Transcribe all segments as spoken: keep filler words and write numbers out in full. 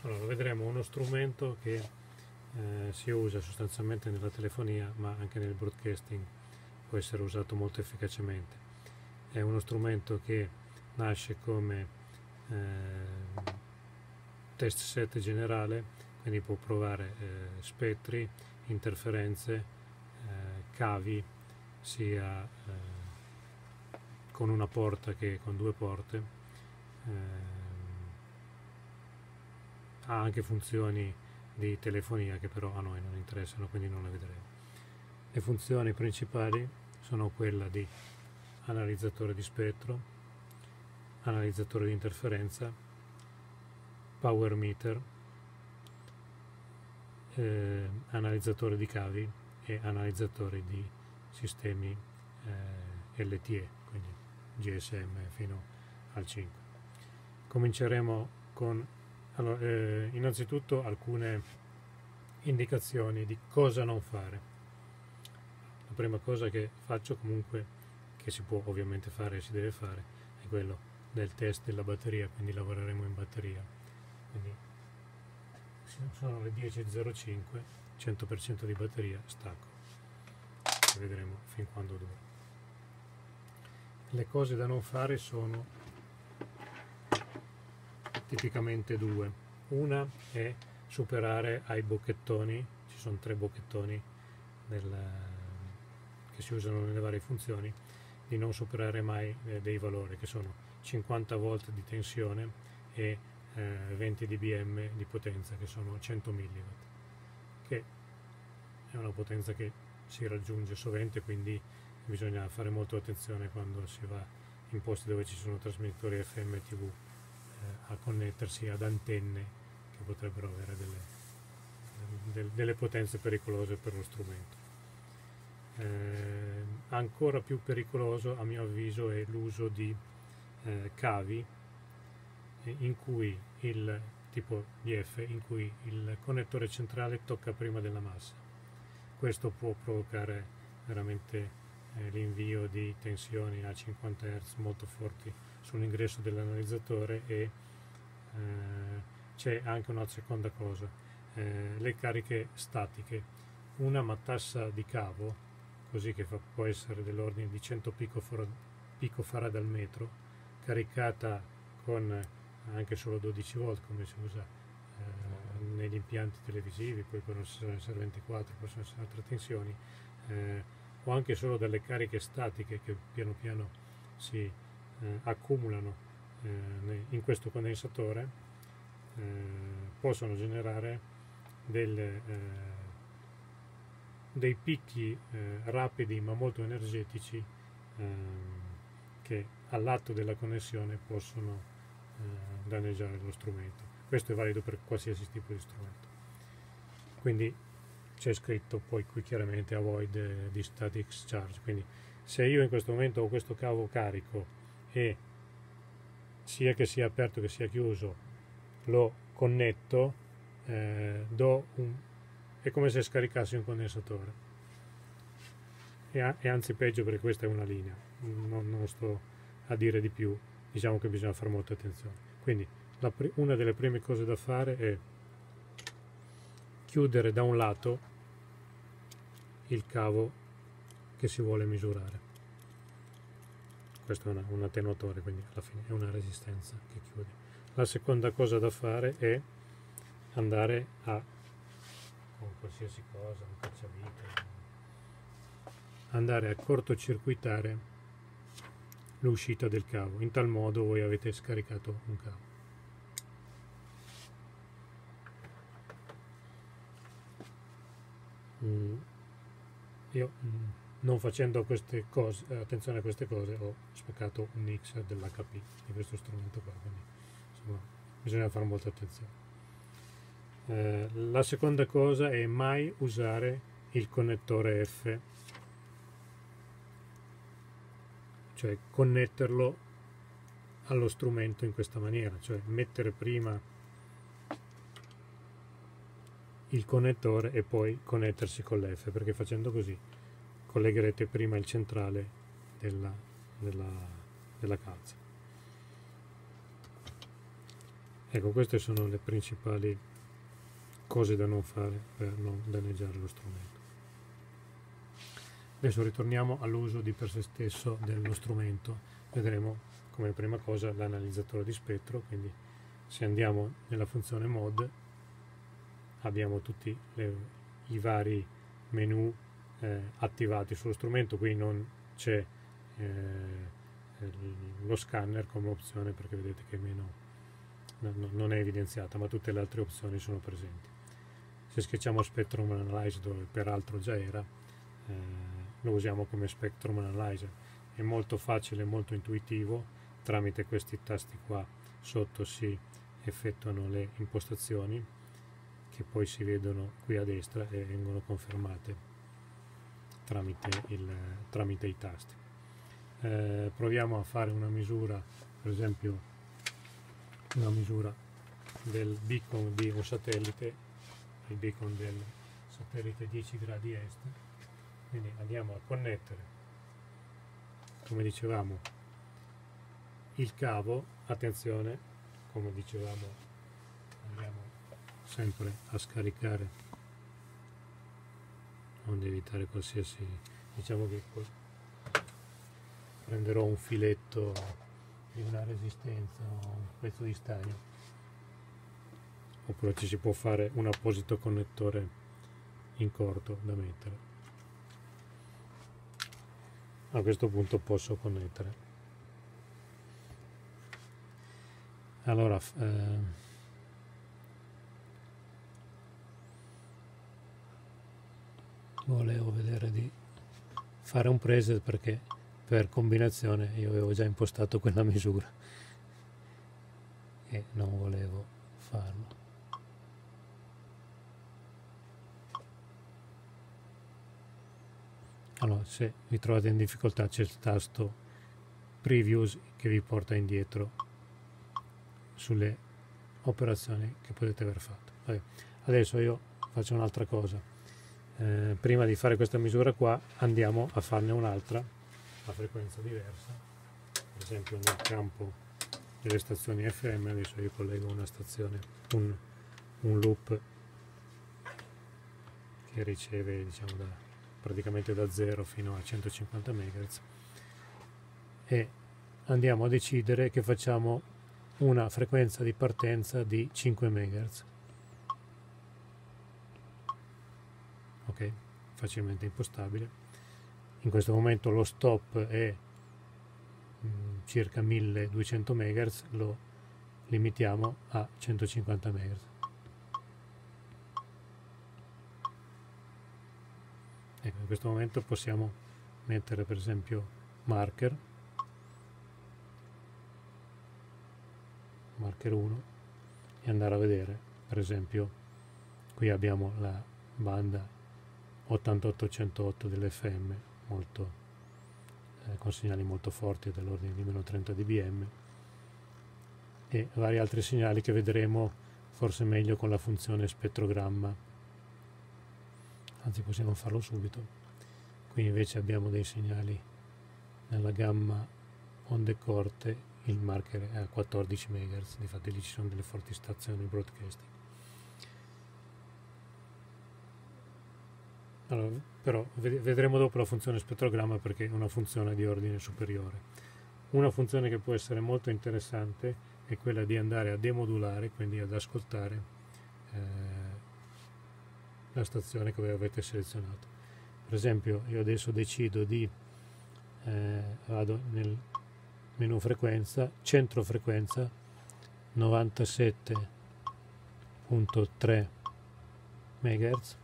Allora, vedremo uno strumento che eh, si usa sostanzialmente nella telefonia, ma anche nel broadcasting può essere usato molto efficacemente. È uno strumento che nasce come eh, test set generale, quindi può provare eh, spettri, interferenze, eh, cavi, sia eh, con una porta che con due porte. Eh, ha anche funzioni di telefonia che però a noi non interessano, quindi non le vedremo. Le funzioni principali sono quella di analizzatore di spettro, analizzatore di interferenza, power meter, eh, analizzatore di cavi e analizzatore di sistemi eh, L T E, quindi G S M fino al cinque. Cominceremo con allora, eh, innanzitutto alcune indicazioni di cosa non fare. La prima cosa che faccio comunque, che si può ovviamente fare e si deve fare, è quello del test della batteria, quindi lavoreremo in batteria. Quindi sono le dieci e zero cinque, cento per cento di batteria, stacco e vedremo fin quando dura. Le cose da non fare sono tipicamente due. Una è superare ai bocchettoni, ci sono tre bocchettoni del, che si usano nelle varie funzioni, di non superare mai eh, dei valori che sono cinquanta volt di tensione e eh, venti dBm di potenza, che sono cento milliwatt, che è una potenza che si raggiunge sovente, quindi bisogna fare molto attenzione quando si va in posti dove ci sono trasmettitori F M T V a connettersi ad antenne che potrebbero avere delle, delle, delle potenze pericolose per lo strumento. Eh, ancora più pericoloso a mio avviso è l'uso di eh, cavi in cui il tipo D F in cui il connettore centrale tocca prima della massa. Questo può provocare veramente eh, l'invio di tensioni a cinquanta hertz molto forti sull'ingresso dell'analizzatore e eh, c'è anche una seconda cosa, eh, le cariche statiche. Una matassa di cavo, così che fa, può essere dell'ordine di cento picofarad al metro, caricata con anche solo dodici volt come si usa eh, negli impianti televisivi, poi possono essere ventiquattro, possono essere altre tensioni, eh, o anche solo dalle cariche statiche che piano piano si eh, accumulano eh, in questo condensatore, eh, possono generare delle, eh, dei picchi eh, rapidi ma molto energetici eh, che all'atto della connessione possono eh, danneggiare lo strumento. Questo è valido per qualsiasi tipo di strumento. Quindi c'è scritto poi qui chiaramente avoid eh, di static charge, quindi se io in questo momento ho questo cavo carico e sia che sia aperto che sia chiuso lo connetto, eh, do un, è come se scaricassi un condensatore e, a, e anzi peggio, perché questa è una linea, non, non sto a dire di più, diciamo che bisogna fare molta attenzione. Quindi la, una delle prime cose da fare è chiudere da un lato il cavo che si vuole misurare. Questo è una, un attenuatore, quindi alla fine è una resistenza che chiude. La seconda cosa da fare è andare a, con qualsiasi cosa, un cacciavite, andare a cortocircuitare l'uscita del cavo, in tal modo voi avete scaricato un cavo. Mm. Io mm, non facendo queste cose, attenzione a queste cose, ho spaccato un mixer dell'H P di questo strumento qua, quindi insomma bisogna fare molta attenzione. Eh, la seconda cosa è mai usare il connettore F, cioè connetterlo allo strumento in questa maniera, cioè mettere prima il connettore e poi connettersi con l'F, perché facendo così collegherete prima il centrale della, della, della calza. Ecco, queste sono le principali cose da non fare per non danneggiare lo strumento. Adesso ritorniamo all'uso di per sé stesso dello strumento. Vedremo come prima cosa l'analizzatore di spettro, quindi se andiamo nella funzione mod abbiamo tutti le, i vari menu eh, attivati sullo strumento. Qui non c'è eh, lo scanner come opzione perché vedete che è meno, no, non è evidenziata, ma tutte le altre opzioni sono presenti. Se schiacciamo Spectrum Analyzer, dove peraltro già era, eh, lo usiamo come Spectrum Analyzer. È molto facile, molto intuitivo. Tramite questi tasti qua sotto si effettuano le impostazioni che poi si vedono qui a destra e vengono confermate tramite, il, tramite i tasti. Eh, proviamo a fare una misura, per esempio una misura del beacon di un satellite, il beacon del satellite dieci gradi est. Quindi andiamo a connettere, come dicevamo, il cavo. Attenzione, come dicevamo, andiamo sempre a scaricare onde evitare qualsiasi, diciamo che prenderò un filetto di una resistenza o un pezzo di stagno, oppure ci si può fare un apposito connettore in corto da mettere. A questo punto posso connettere. Allora eh, volevo vedere di fare un preset perché per combinazione io avevo già impostato quella misura e non volevo farlo. Allora, se vi trovate in difficoltà c'è il tasto Previews che vi porta indietro sulle operazioni che potete aver fatto. Vabbè, adesso io faccio un'altra cosa. Eh, prima di fare questa misura qua andiamo a farne un'altra a frequenza diversa, per esempio nel campo delle stazioni F M. Adesso io collego una stazione, un, un loop che riceve, diciamo, da, praticamente da zero fino a centocinquanta megahertz, e andiamo a decidere che facciamo una frequenza di partenza di cinque megahertz. Ok, facilmente impostabile. In questo momento lo stop è mh, circa milleduecento megahertz, lo limitiamo a centocinquanta megahertz. Ecco, in questo momento possiamo mettere per esempio marker marker uno e andare a vedere. Per esempio qui abbiamo la banda ottantotto centootto dell'F M, molto, eh, con segnali molto forti dell'ordine di meno trenta dBm, e vari altri segnali che vedremo forse meglio con la funzione spettrogramma, anzi possiamo farlo subito. Qui invece abbiamo dei segnali nella gamma onde corte, il marker è a quattordici megahertz, infatti lì ci sono delle forti stazioni broadcasting. Allora, però vedremo dopo la funzione spettrogramma perché è una funzione di ordine superiore. Una funzione che può essere molto interessante è quella di andare a demodulare, quindi ad ascoltare eh, la stazione che voi avete selezionato. Per esempio io adesso decido di eh, vado nel menu frequenza, centro frequenza novantasette virgola tre megahertz,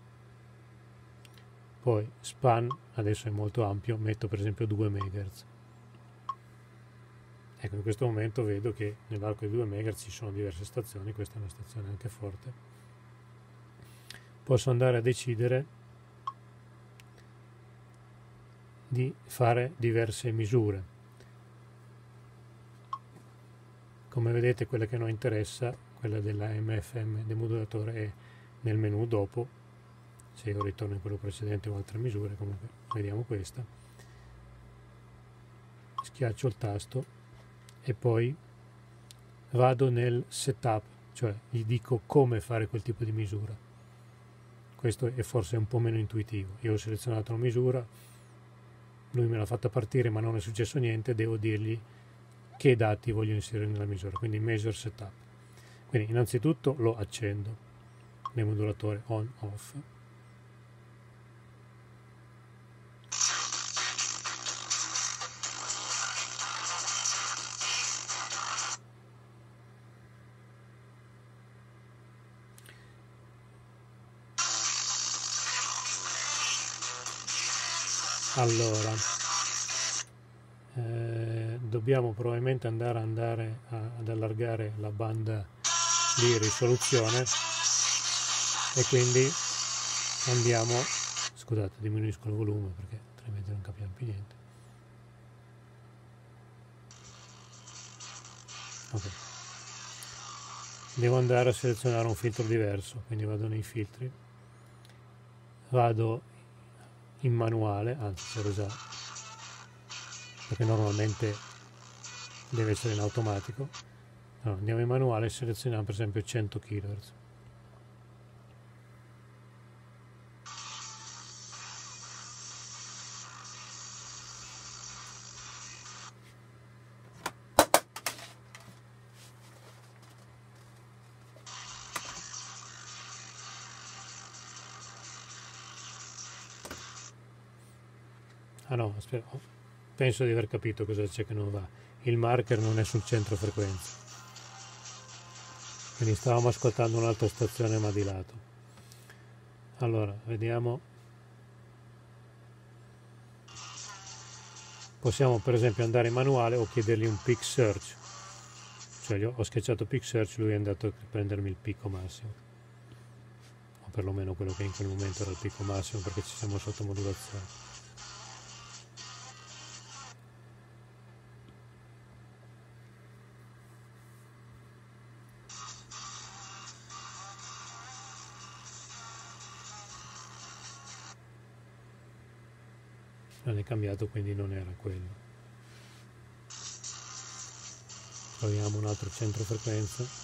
poi span adesso è molto ampio, metto per esempio due megahertz. Ecco, in questo momento vedo che nell'arco di due megahertz ci sono diverse stazioni, questa è una stazione anche forte. Posso andare a decidere di fare diverse misure. Come vedete, quella che a noi interessa, quella della M F M demodulatore, è nel menu dopo. Se io ritorno in quello precedente o altre misure, comunque vediamo questa. Schiaccio il tasto e poi vado nel setup, cioè gli dico come fare quel tipo di misura. Questo è forse un po' meno intuitivo. Io ho selezionato una misura, lui me l'ha fatta partire ma non è successo niente, devo dirgli che dati voglio inserire nella misura, quindi measure setup. Quindi innanzitutto lo accendo nel modulatore on off. Allora eh, dobbiamo probabilmente andare, andare a, ad allargare la banda di risoluzione e quindi andiamo, scusate, diminuisco il volume perché altrimenti non capiamo più niente. Ok, devo andare a selezionare un filtro diverso, quindi vado nei filtri, vado in manuale, anzi c'ero già, perché normalmente deve essere in automatico. Allora, andiamo in manuale e selezioniamo per esempio cento chilohertz. Ah no, aspetta, penso di aver capito cosa c'è che non va. Il marker non è sul centro frequenza. Quindi stavamo ascoltando un'altra stazione ma di lato. Allora, vediamo. Possiamo per esempio andare in manuale o chiedergli un peak search. Cioè io ho schiacciato peak search, lui è andato a prendermi il picco massimo. O perlomeno quello che in quel momento era il picco massimo perché ci siamo sotto modulazione. Non è cambiato, quindi non era quello. Proviamo un altro centro frequenza.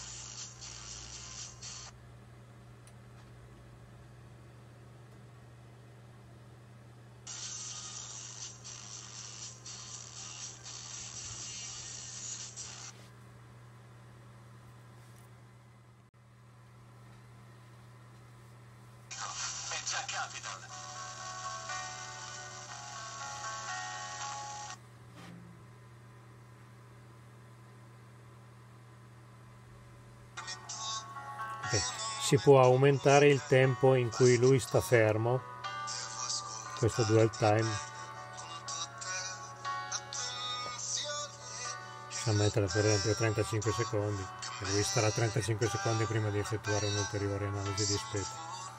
Si può aumentare il tempo in cui lui sta fermo, questo dwell time, possiamo mettere per esempio trentacinque secondi e lui starà trentacinque secondi prima di effettuare un'ulteriore analisi di spettro.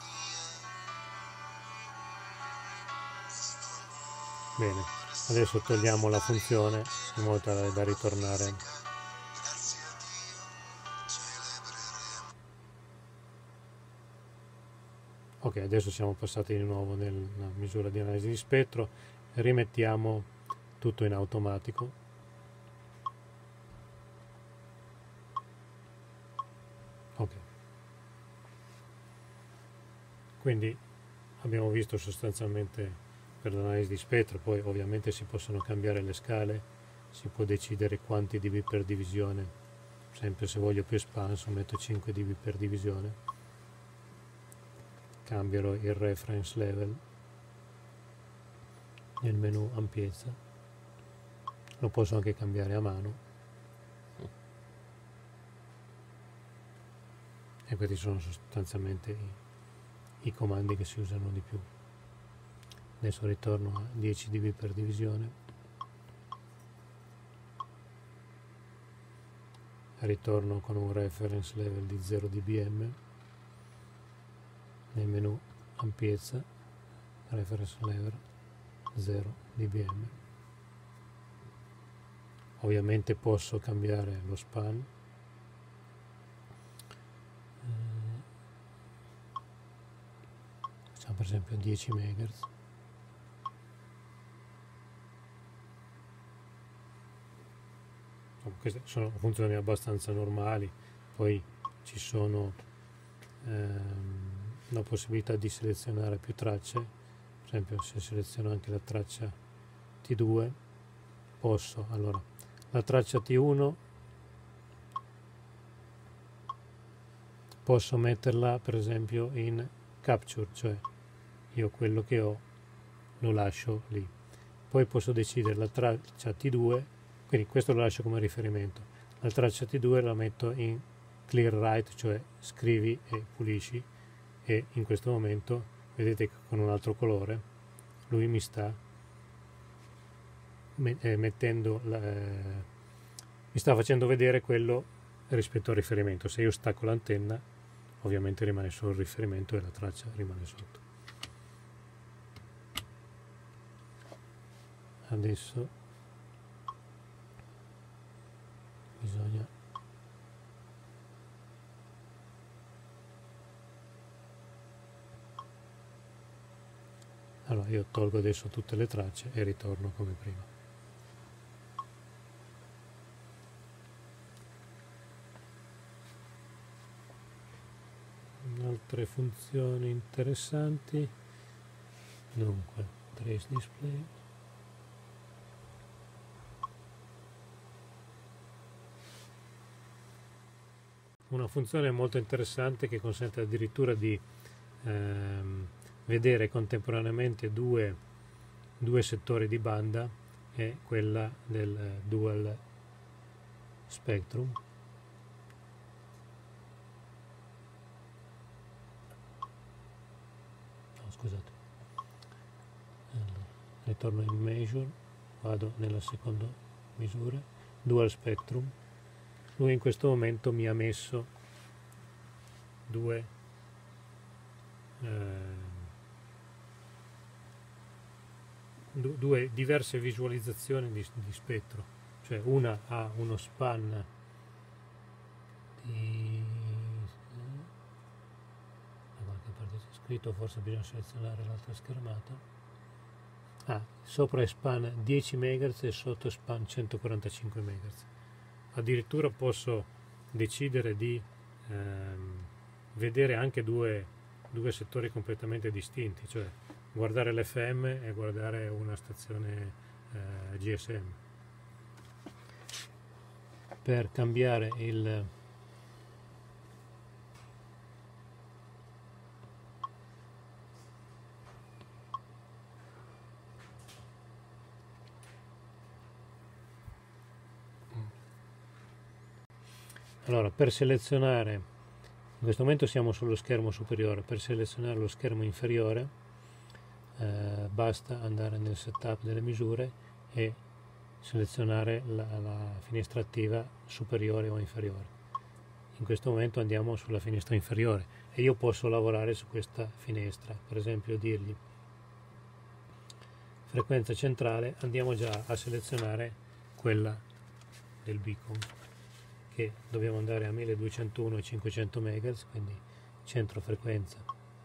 Bene, adesso togliamo la funzione in modo tale da ritornare. Ok, adesso siamo passati di nuovo nella misura di analisi di spettro, rimettiamo tutto in automatico. Ok, quindi abbiamo visto sostanzialmente per l'analisi di spettro, poi ovviamente si possono cambiare le scale, si può decidere quanti dB per divisione, sempre se voglio più espanso metto cinque dB per divisione. Cambierò il reference level nel menu ampiezza, lo posso anche cambiare a mano e questi sono sostanzialmente i, i comandi che si usano di più. Adesso ritorno a dieci dB per divisione, ritorno con un reference level di zero dBm nel menu ampiezza, reference level zero dBm. Ovviamente posso cambiare lo span, facciamo per esempio dieci megahertz. queste sono funzioni abbastanza normali. Poi ci sono ehm, la possibilità di selezionare più tracce. Per esempio, se seleziono anche la traccia T due, posso, allora, la traccia T uno posso metterla per esempio in capture, cioè io quello che ho lo lascio lì. Poi posso decidere la traccia T due, quindi questo lo lascio come riferimento. La traccia T due la metto in clear write, cioè scrivi e pulisci, e in questo momento vedete che con un altro colore lui mi sta mettendo la, eh, mi sta facendo vedere quello rispetto al riferimento. Se io stacco l'antenna, ovviamente rimane solo il riferimento e la traccia rimane sotto. Adesso bisogna allora io tolgo adesso tutte le tracce e ritorno come prima. Altre funzioni interessanti, dunque trace display, una funzione molto interessante che consente addirittura di ehm, vedere contemporaneamente due, due settori di banda, è quella del eh, dual spectrum. No, scusate, allora, ritorno in measure, vado nella seconda misura, dual spectrum. Lui in questo momento mi ha messo due eh, due diverse visualizzazioni di, di spettro, cioè una ha uno span di da qualche parte c'è scritto, forse bisogna selezionare l'altra schermata. Ah, sopra è span dieci megahertz e sotto è span centoquarantacinque megahertz. Addirittura posso decidere di ehm, vedere anche due, due settori completamente distinti, cioè guardare l'F M e guardare una stazione eh, G S M. Per cambiare il allora per selezionare, in questo momento siamo sullo schermo superiore, per selezionare lo schermo inferiore eh, basta andare nel setup delle misure e selezionare la, la finestra attiva superiore o inferiore. In questo momento andiamo sulla finestra inferiore e io posso lavorare su questa finestra, per esempio dirgli frequenza centrale, andiamo già a selezionare quella del beacon, che dobbiamo andare a milleduecentouno e cinquecento megahertz, quindi centro frequenza.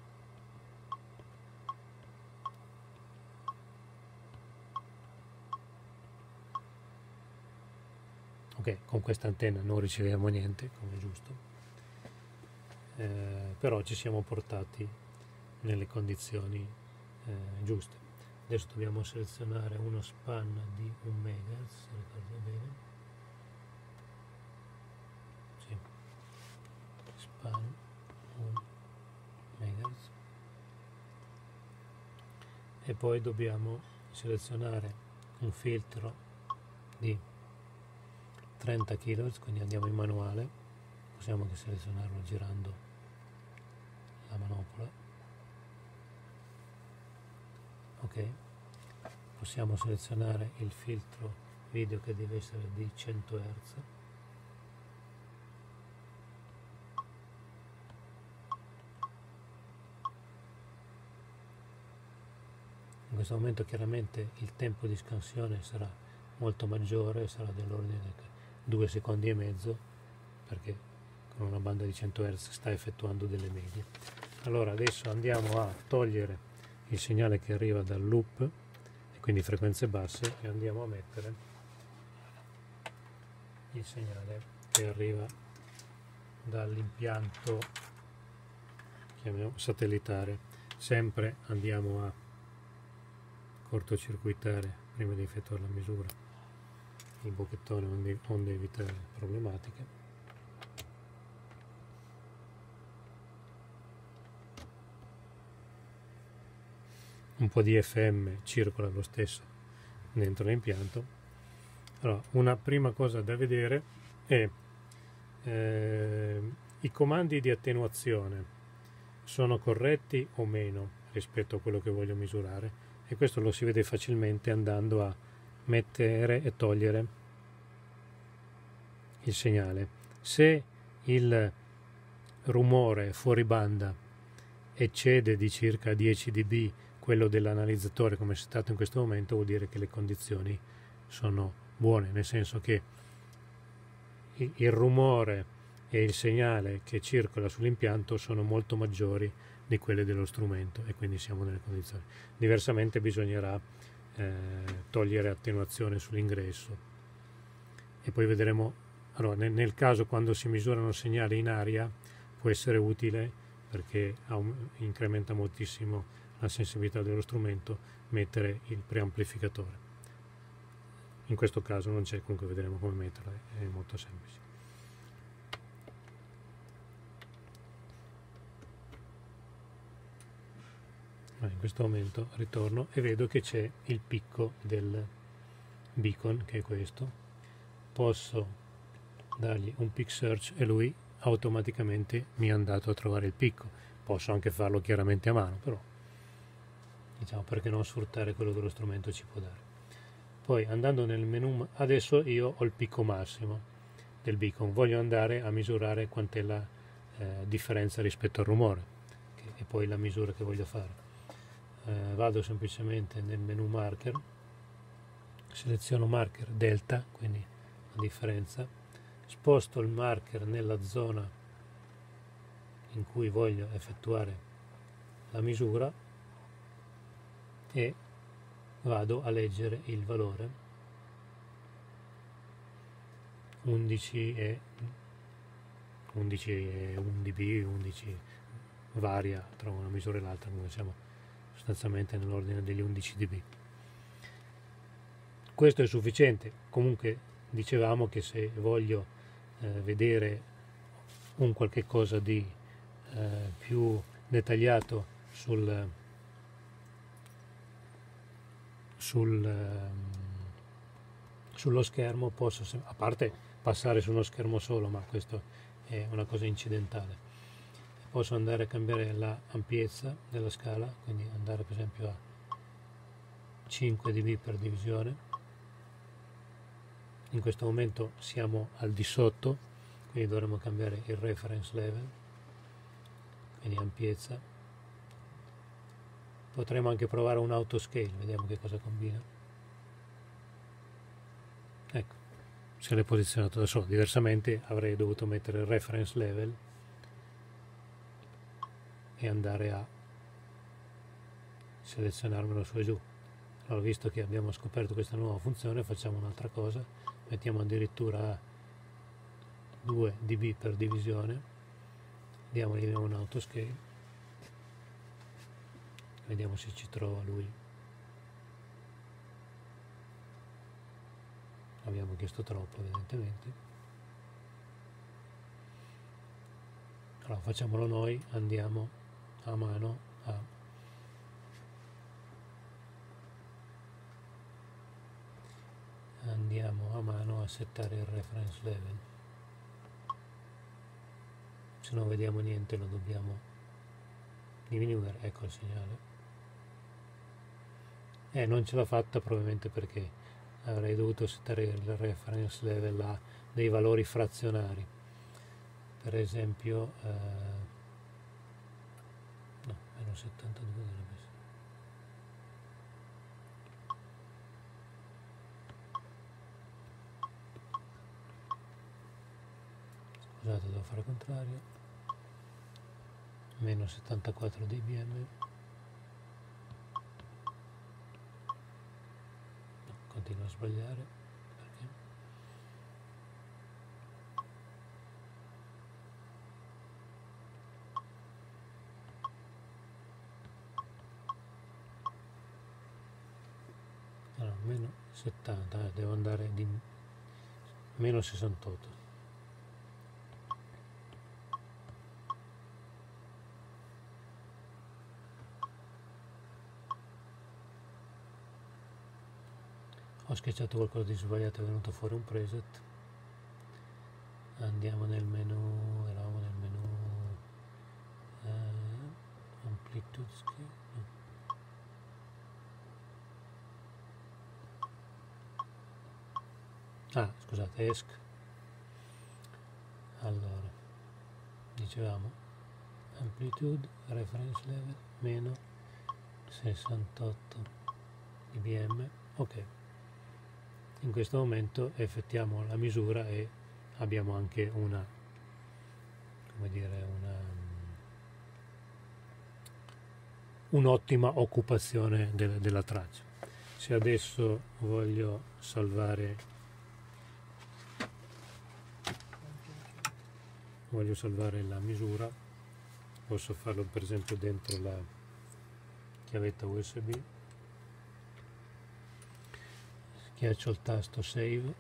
Ok, con questa antenna non riceviamo niente, come è giusto, eh, però ci siamo portati nelle condizioni eh, giuste. Adesso dobbiamo selezionare uno span di un megahertz, se ricordo bene. Sì. Span un megahertz. E poi dobbiamo selezionare un filtro di trenta chilohertz, quindi andiamo in manuale, possiamo anche selezionarlo girando la manopola. Ok, possiamo selezionare il filtro video che deve essere di cento hertz. In questo momento chiaramente il tempo di scansione sarà molto maggiore, sarà dell'ordine di due secondi e mezzo, perché con una banda di cento hertz sta effettuando delle medie. Allora adesso andiamo a togliere il segnale che arriva dal loop, e quindi frequenze basse, e andiamo a mettere il segnale che arriva dall'impianto chiamiamo satellitare. Sempre andiamo a cortocircuitare prima di effettuare la misura il bocchettone onde, onde evitare problematiche. Un po' di F M circola lo stesso dentro l'impianto. Allora, una prima cosa da vedere è eh, i comandi di attenuazione sono corretti o meno rispetto a quello che voglio misurare, e questo lo si vede facilmente andando a mettere e togliere il segnale. Se il rumore fuori banda eccede di circa dieci decibel quello dell'analizzatore come è stato in questo momento, vuol dire che le condizioni sono buone, nel senso che il rumore e il segnale che circola sull'impianto sono molto maggiori di quelli dello strumento, e quindi siamo nelle condizioni. Diversamente bisognerà eh, togliere attenuazione sull'ingresso, e poi vedremo. Allora, nel, nel caso quando si misurano segnali in aria può essere utile, perché incrementa moltissimo la sensibilità dello strumento, mettere il preamplificatore. In questo caso non c'è, comunque vedremo come metterlo, è molto semplice. In questo momento ritorno e vedo che c'è il picco del beacon, che è questo. Posso dargli un peak search e lui automaticamente mi è andato a trovare il picco. Posso anche farlo chiaramente a mano, però diciamo, perché non sfruttare quello che lo strumento ci può dare. Poi andando nel menu, adesso io ho il picco massimo del beacon, voglio andare a misurare quant'è la eh, differenza rispetto al rumore, che è poi la misura che voglio fare. Eh, vado semplicemente nel menu marker, seleziono marker delta, quindi la differenza, sposto il marker nella zona in cui voglio effettuare la misura e vado a leggere il valore. undici e undici e un decibel, undici varia tra una misura e l'altra, come siamo sostanzialmente nell'ordine degli undici decibel. Questo è sufficiente. Comunque dicevamo che se voglio eh, vedere un qualche cosa di eh, più dettagliato sul sul sullo schermo, posso, a parte passare su uno schermo solo, ma questo è una cosa incidentale, posso andare a cambiare l'ampiezza della scala, quindi andare per esempio a cinque decibel per divisione. In questo momento siamo al di sotto, quindi dovremo cambiare il reference level, quindi ampiezza. Potremo anche provare un autoscale, vediamo che cosa combina. Ecco, se l'è posizionato da solo. Diversamente avrei dovuto mettere il reference level e andare a selezionarmelo su e giù. Allora, visto che abbiamo scoperto questa nuova funzione, facciamo un'altra cosa, mettiamo addirittura a due decibel per divisione, diamogli un autoscale, vediamo se ci trova lui. Abbiamo chiesto troppo, evidentemente. Allora facciamolo noi, andiamo a mano a andiamo a mano a settare il reference level. Se non vediamo niente lo dobbiamo diminuire. Ecco il segnale. Eh, non ce l'ha fatta probabilmente perché avrei dovuto settare il reference level a dei valori frazionari, per esempio eh, no, meno settantadue dovrebbe essere. Scusate, devo fare il contrario. Meno settantaquattro dBm. Continuo a sbagliare perché settanta, eh, devo andare di meno sessantotto. Ho schiacciato qualcosa di sbagliato, è venuto fuori un preset. Andiamo nel menu, eravamo nel menu eh, amplitude scale, no. Ah, scusate, esc. Allora, dicevamo amplitude, reference level, meno sessantotto dBm, ok. In questo momento effettuiamo la misura e abbiamo anche una, come dire, una un'ottima occupazione del, della traccia. Se adesso voglio salvare voglio salvare la misura, posso farlo per esempio dentro la chiavetta U S B, schiaccio il tasto save.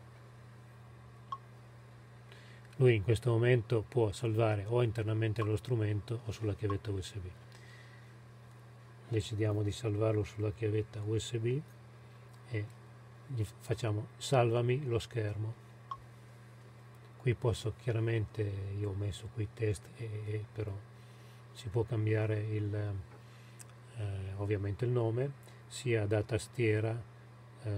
Lui in questo momento può salvare o internamente nello strumento o sulla chiavetta U S B. Decidiamo di salvarlo sulla chiavetta U S B e gli facciamo salvami lo schermo. Qui posso chiaramente, io ho messo qui test e, e però si può cambiare il, eh, ovviamente il nome, sia da tastiera, eh,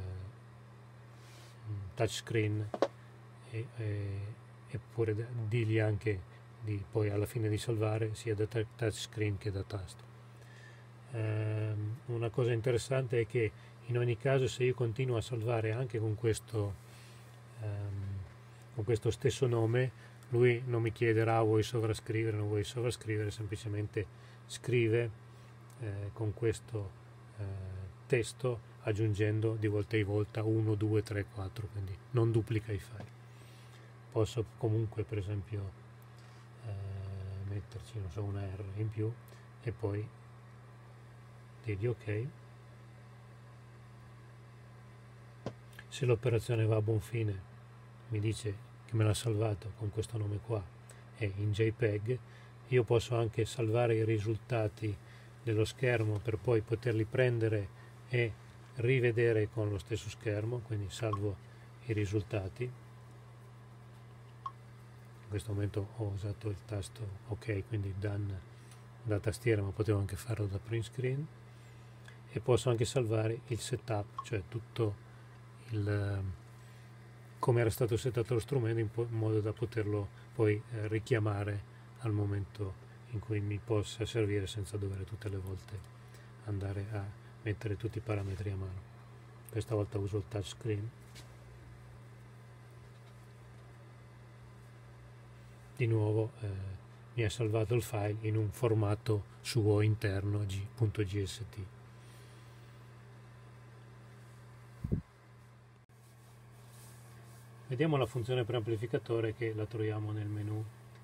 touchscreen e, e, eppure digli anche di poi alla fine di salvare sia da touchscreen che da tasto. Eh, una cosa interessante è che in ogni caso se io continuo a salvare anche con questo ehm, con questo stesso nome, lui non mi chiederà vuoi sovrascrivere, non vuoi sovrascrivere, semplicemente scrive eh, con questo eh, testo aggiungendo di volta in volta uno, due, tre, quattro, quindi non duplica i file. Posso comunque per esempio eh, metterci non so, una R in più e poi dirgli ok. Se l'operazione va a buon fine mi dice che me l'ha salvato con questo nome qua e in JPEG, io posso anche salvare i risultati dello schermo per poi poterli prendere e rivedere con lo stesso schermo, quindi salvo i risultati. In questo momento ho usato il tasto ok, quindi done da tastiera, ma potevo anche farlo da print screen, e posso anche salvare il setup, cioè tutto il come era stato settato lo strumento in, in modo da poterlo poi eh, richiamare al momento in cui mi possa servire senza dover tutte le volte andare a mettere tutti i parametri a mano. Questa volta uso il touchscreen. Di nuovo eh, mi ha salvato il file in un formato suo interno .gst. Vediamo la funzione preamplificatore che la troviamo nel menu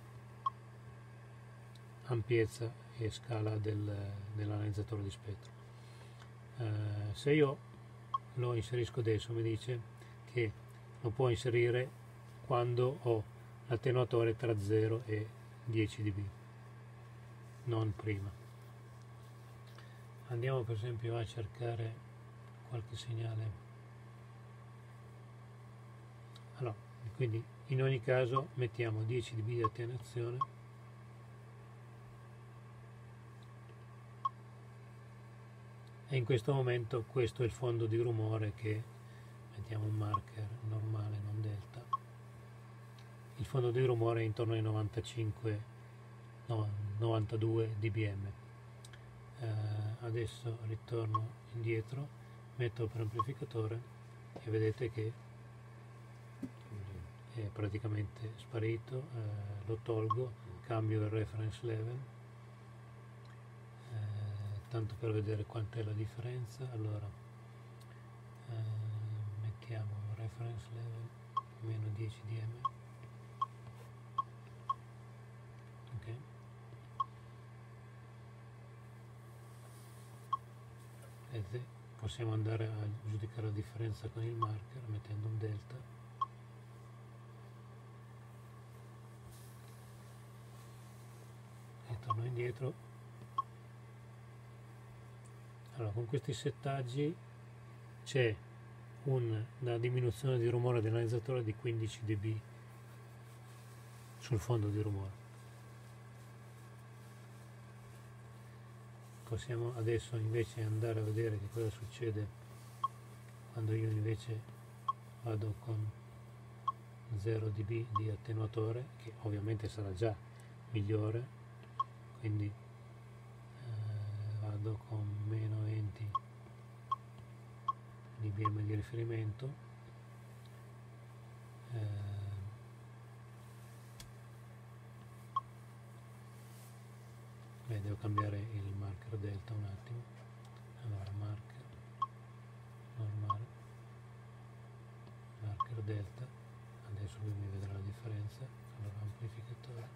ampiezza e scala del, dell'analizzatore di spettro. Eh, se io lo inserisco adesso mi dice che lo può inserire quando ho l'attenuatore tra zero e dieci dB, non prima. Andiamo per esempio a cercare qualche segnale. Allora, quindi in ogni caso mettiamo dieci dB di attenuazione e in questo momento questo è il fondo di rumore che mettiamo un marker normale, non delta. Il fondo di rumore è intorno ai novantacinque novantadue dBm. Eh, adesso ritorno indietro, metto il preamplificatore e vedete che è praticamente sparito, eh, lo tolgo, cambio il reference level, eh, tanto per vedere quant'è la differenza. Allora eh, mettiamo reference level meno dieci dBm, ok, vedete possiamo andare a giudicare la differenza con il marker mettendo un delta. E torno indietro. Allora, con questi settaggi c'è una diminuzione di rumore dell'analizzatore di quindici decibel sul fondo di rumore. Possiamo adesso invece andare a vedere che cosa succede quando io invece vado con zero decibel di attenuatore, che ovviamente sarà già migliore, quindi eh, vado con meno venti dBm di riferimento. eh, Beh, devo cambiare il marker delta un attimo. Allora, marker normale, marker delta, adesso lui mi vedrà la differenza. Allora, amplificatore,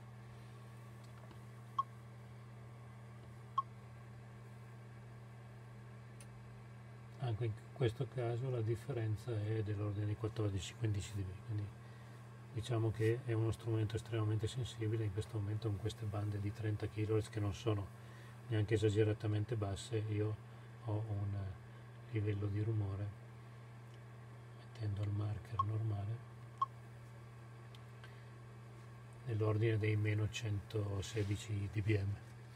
anche in questo caso la differenza è dell'ordine di quattordici quindici decibel, quindi diciamo che è uno strumento estremamente sensibile in questo momento con queste bande di trenta chilohertz che non sono neanche esageratamente basse. Io ho un livello di rumore, mettendo il marker normale, nell'ordine dei meno centosedici dBm.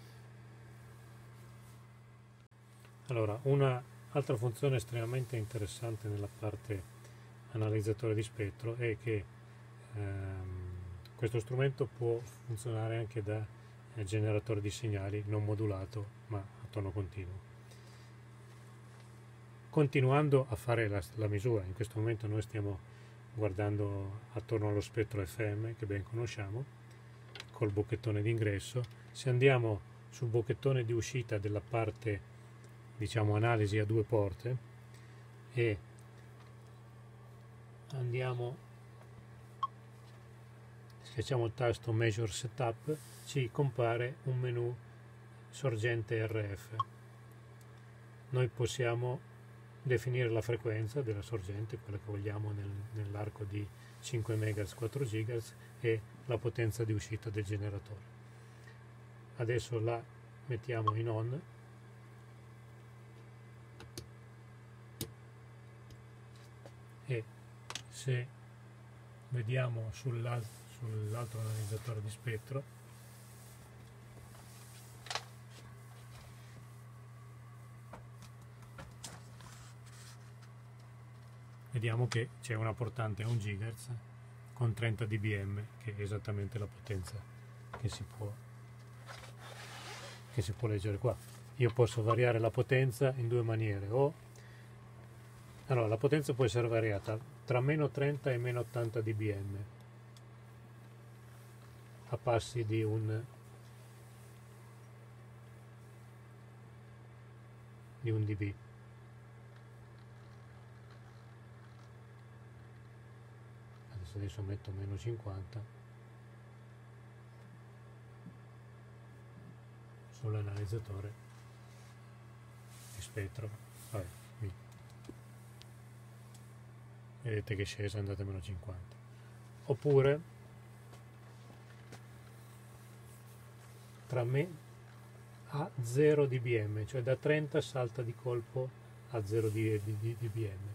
Allora, una altra funzione estremamente interessante nella parte analizzatore di spettro è che ehm, questo strumento può funzionare anche da eh, generatore di segnali non modulato ma a tono continuo. Continuando a fare la, la misura, in questo momento noi stiamo guardando attorno allo spettro F M che ben conosciamo col bocchettone d'ingresso. Se andiamo sul bocchettone di uscita della parte, diciamo, analisi a due porte e andiamo, schiacciamo il tasto Measure Setup, ci compare un menu sorgente R F. Noi possiamo definire la frequenza della sorgente, quella che vogliamo nel, nell'arco di cinque megahertz, quattro gigahertz, e la potenza di uscita del generatore. Adesso la mettiamo in on e se vediamo sull'altro sull'altro analizzatore di spettro vediamo che c'è una portante a un gigahertz con trenta dBm, che è esattamente la potenza che si può che si può leggere qua. Io posso variare la potenza in due maniere, o allora la potenza può essere variata tra meno trenta e meno ottanta dBm a passi di un di un dB. Adesso, adesso metto meno cinquanta sull'analizzatore di spettro. Vabbè, vedete che è scesa, è andata a meno cinquanta. Oppure tra me a zero dBm, cioè da trenta salta di colpo a zero dBm,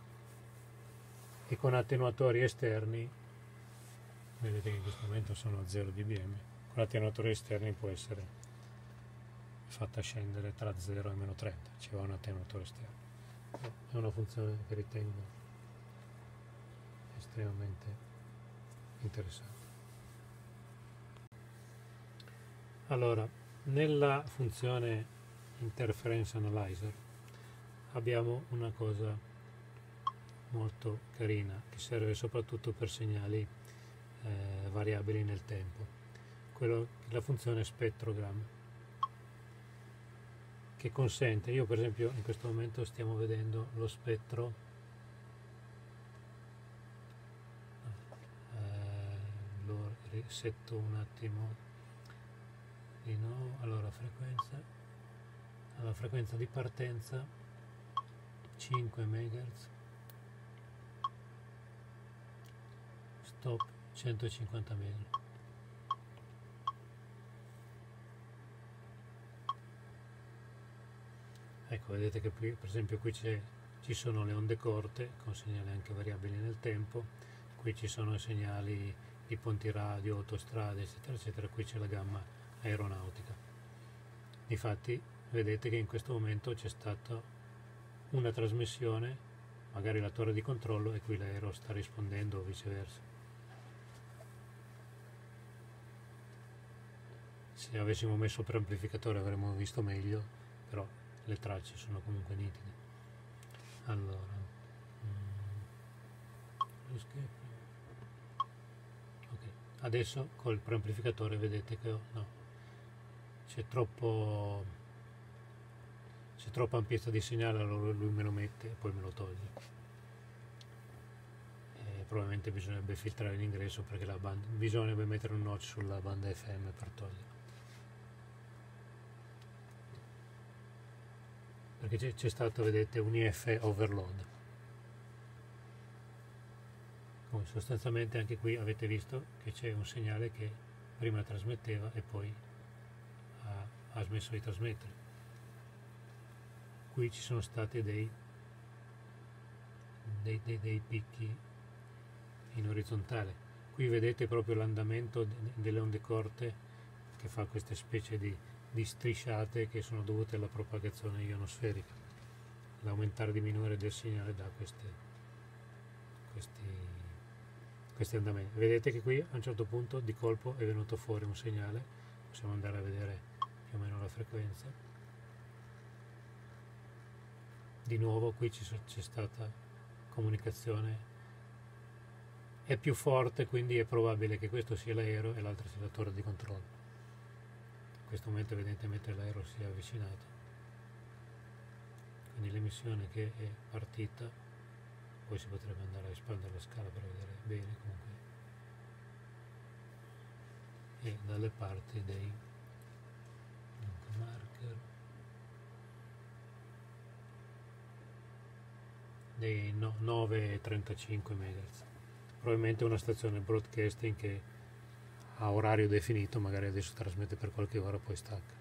e con attenuatori esterni, vedete che in questo momento sono a zero dBm, con attenuatori esterni può essere fatta scendere tra zero e meno trenta, ci va un attenuatore esterno. È una funzione che ritengo estremamente interessante. Allora, nella funzione Interference Analyzer abbiamo una cosa molto carina che serve soprattutto per segnali eh, variabili nel tempo, quello, la funzione Spectrogram, che consente, io per esempio in questo momento stiamo vedendo lo spettro, eh, lo risetto un attimo di nuovo. Allora, frequenza, alla frequenza di partenza cinque megahertz, stop centocinquanta megahertz. Ecco, vedete che qui, per esempio, qui ci sono le onde corte con segnali anche variabili nel tempo, qui ci sono i segnali di ponti radio, autostrade, eccetera, eccetera, qui c'è la gamma aeronautica. Difatti, vedete che in questo momento c'è stata una trasmissione, magari la torre di controllo, e qui l'aereo sta rispondendo o viceversa. Se avessimo messo preamplificatore avremmo visto meglio, però le tracce sono comunque nitide. Allora, mm, okay. Adesso col preamplificatore vedete che no, c'è troppo c'è troppa ampiezza di segnale, allora lui me lo mette e poi me lo toglie. E probabilmente bisognerebbe filtrare l'ingresso, perché la banda, bisognerebbe mettere un notch sulla banda F M per togliere. Perché c'è stato, vedete, un I F overload. Come sostanzialmente anche qui avete visto che c'è un segnale che prima trasmetteva e poi ha, ha smesso di trasmettere. Qui ci sono stati dei, dei, dei, dei picchi in orizzontale. Qui vedete proprio l'andamento delle onde corte che fa queste specie di di strisciate che sono dovute alla propagazione ionosferica. L'aumentare e diminuire del segnale da queste, questi, questi andamenti. Vedete che qui a un certo punto di colpo è venuto fuori un segnale, possiamo andare a vedere più o meno la frequenza. Di nuovo qui c'è stata comunicazione, è più forte, quindi è probabile che questo sia l'aereo e l'altro sia la torre di controllo. In questo momento evidentemente l'aereo si è avvicinato, quindi l'emissione che è partita, poi si potrebbe andare a espandere la scala per vedere bene comunque, e dalle parti dei marker dei no, nove virgola trentacinque megahertz, probabilmente una stazione broadcasting che a orario definito, magari adesso trasmette per qualche ora poi stacca.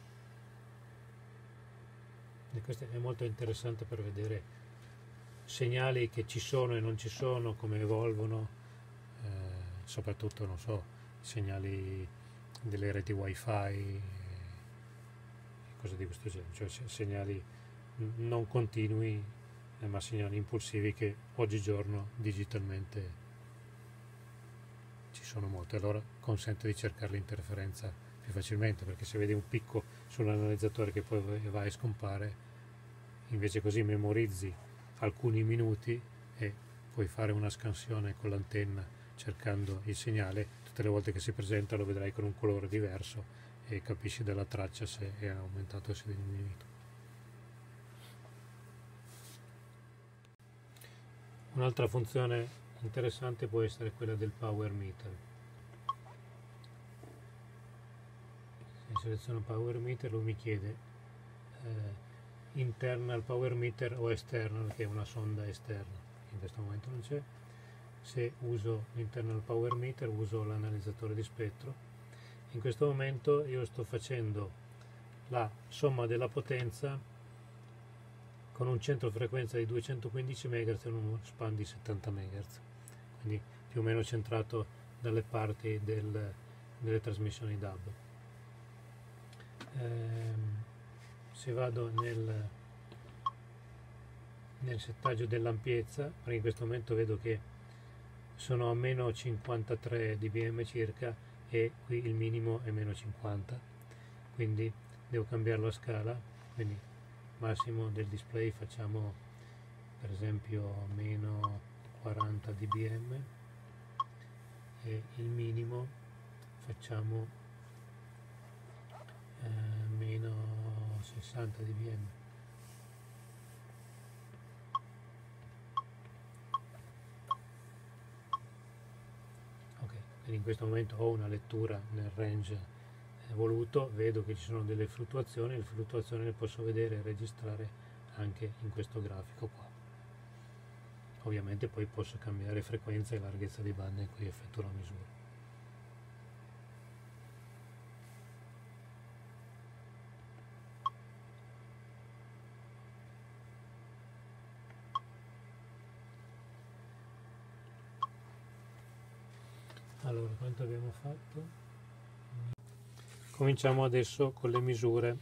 E questo è molto interessante per vedere segnali che ci sono e non ci sono, come evolvono, eh, soprattutto, non so, segnali delle reti wifi e cose di questo genere, cioè segnali non continui ma segnali impulsivi che oggigiorno digitalmente ci sono molte, allora consente di cercare l'interferenza più facilmente, perché se vedi un picco sull'analizzatore che poi va e scompare, invece così memorizzi alcuni minuti e puoi fare una scansione con l'antenna cercando il segnale, tutte le volte che si presenta lo vedrai con un colore diverso e capisci dalla traccia se è aumentato o se è diminuito. Un'altra funzione interessante può essere quella del power meter. Se seleziono power meter, lui mi chiede eh, internal power meter o external, che è una sonda esterna. In questo momento non c'è. Se uso l'internal power meter uso l'analizzatore di spettro. In questo momento io sto facendo la somma della potenza con un centro frequenza di duecentoquindici megahertz e uno span di settanta megahertz, quindi più o meno centrato dalle parti del, delle trasmissioni D A B. Ehm, se vado nel, nel settaggio dell'ampiezza, perché in questo momento vedo che sono a meno cinquantatré dBm circa e qui il minimo è meno cinquanta, quindi devo cambiare la scala, quindi massimo del display facciamo per esempio meno quaranta dBm e il minimo facciamo eh, meno sessanta dBm. Ok, quindi in questo momento ho una lettura nel range voluto, vedo che ci sono delle fluttuazioni, le fluttuazioni le posso vedere e registrare anche in questo grafico qua. Ovviamente poi posso cambiare frequenza e larghezza di banda in cui effettuo la misura. Allora, quanto abbiamo fatto? Cominciamo adesso con le misure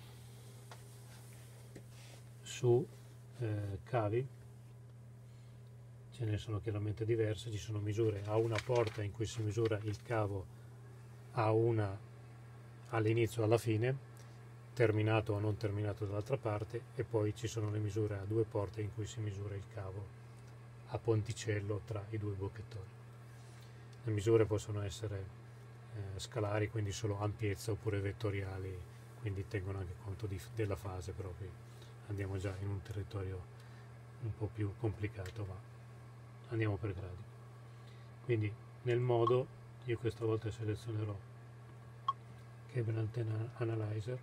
su eh, cavi. Ce ne sono chiaramente diverse, ci sono misure a una porta in cui si misura il cavo a una all'inizio e alla fine, terminato o non terminato dall'altra parte, e poi ci sono le misure a due porte in cui si misura il cavo a ponticello tra i due bocchettoni. Le misure possono essere eh, scalari, quindi solo ampiezza, oppure vettoriali, quindi tengono anche conto di, della fase, però qui andiamo già in un territorio un po' più complicato, ma andiamo per gradi. Quindi nel modo, io questa volta selezionerò Cable Antenna Analyzer.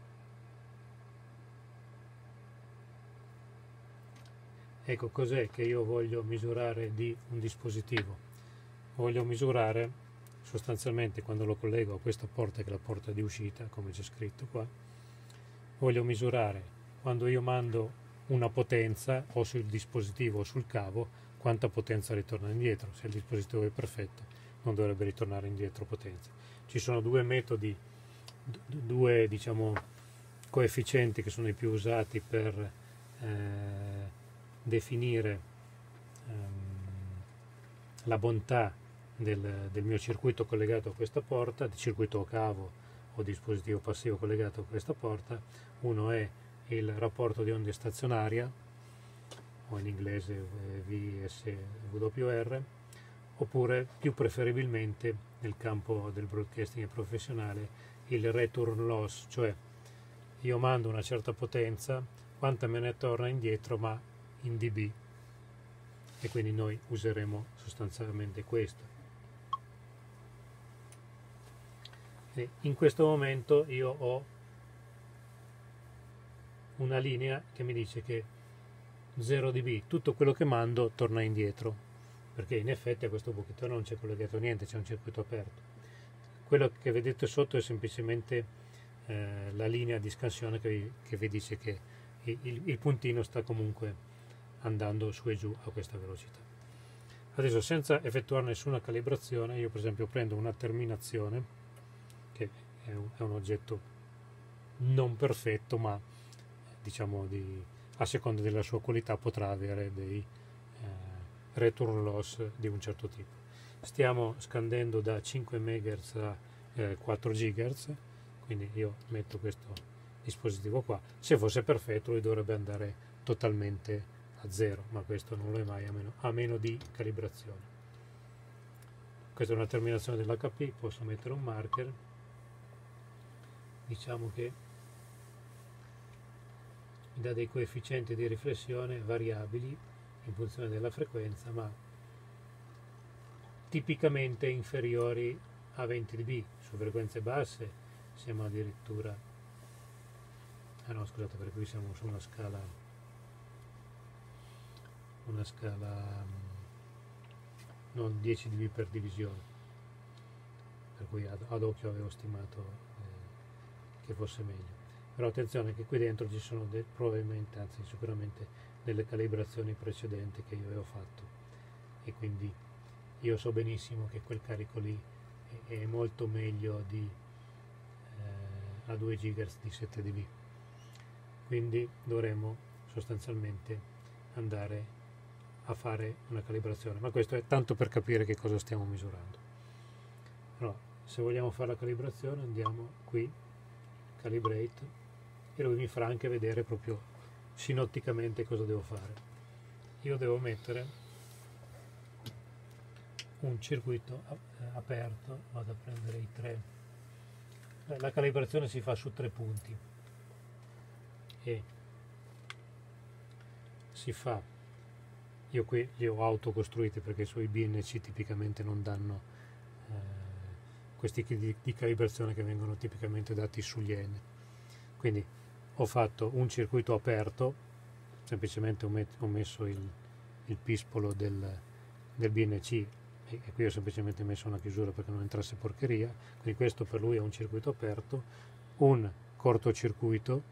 Ecco, cos'è che io voglio misurare di un dispositivo? Voglio misurare sostanzialmente, quando lo collego a questa porta, che è la porta di uscita, come c'è scritto qua, voglio misurare quando io mando una potenza o sul dispositivo o sul cavo, quanta potenza ritorna indietro. Se il dispositivo è perfetto non dovrebbe ritornare indietro potenza. Ci sono due metodi, due diciamo coefficienti che sono i più usati per eh, definire ehm, la bontà del, del mio circuito collegato a questa porta, di circuito o cavo o dispositivo passivo collegato a questa porta. Uno è il rapporto di onde stazionaria, o in inglese V S W R, oppure più preferibilmente nel campo del broadcasting professionale il return loss, cioè io mando una certa potenza, quanta me ne torna indietro ma in dB, e quindi noi useremo sostanzialmente questo. E in questo momento io ho una linea che mi dice che zero dB, tutto quello che mando torna indietro, perché in effetti a questo bocchettone non c'è collegato niente, c'è un circuito aperto. Quello che vedete sotto è semplicemente eh, la linea di scansione che vi, che vi dice che il, il puntino sta comunque andando su e giù a questa velocità. Adesso, senza effettuare nessuna calibrazione, io per esempio prendo una terminazione, che è un, è un oggetto non perfetto, ma diciamo di a seconda della sua qualità potrà avere dei eh, return loss di un certo tipo. Stiamo scandendo da cinque megahertz a eh, quattro gigahertz, quindi io metto questo dispositivo qua. Se fosse perfetto lui dovrebbe andare totalmente a zero, ma questo non lo è mai, a meno, a meno di calibrazione. Questa è una terminazione dell'H P, posso mettere un marker, diciamo che mi dà dei coefficienti di riflessione variabili in funzione della frequenza, ma tipicamente inferiori a venti dB. Su frequenze basse siamo addirittura, ah no scusate, perché qui siamo su una scala una scala non dieci dB per divisione, per cui ad, ad occhio avevo stimato eh, che fosse meglio. Però attenzione che qui dentro ci sono de, probabilmente, anzi sicuramente, delle calibrazioni precedenti che io avevo fatto, e quindi io so benissimo che quel carico lì è, è molto meglio di eh, a due gigahertz di sette dB, quindi dovremo sostanzialmente andare a fare una calibrazione, ma questo è tanto per capire che cosa stiamo misurando. Allora, se vogliamo fare la calibrazione andiamo qui, Calibrate, e lui mi farà anche vedere proprio sinotticamente cosa devo fare. Io devo mettere un circuito aperto, vado a prendere i tre, la calibrazione si fa su tre punti e si fa, io qui li ho autocostruiti perché sui B N C tipicamente non danno eh, questi kit di, di calibrazione che vengono tipicamente dati sugli N, quindi ho fatto un circuito aperto semplicemente ho, met- ho messo il, il pispolo del, del B N C e, e qui ho semplicemente messo una chiusura perché non entrasse porcheria, quindi questo per lui è un circuito aperto, un cortocircuito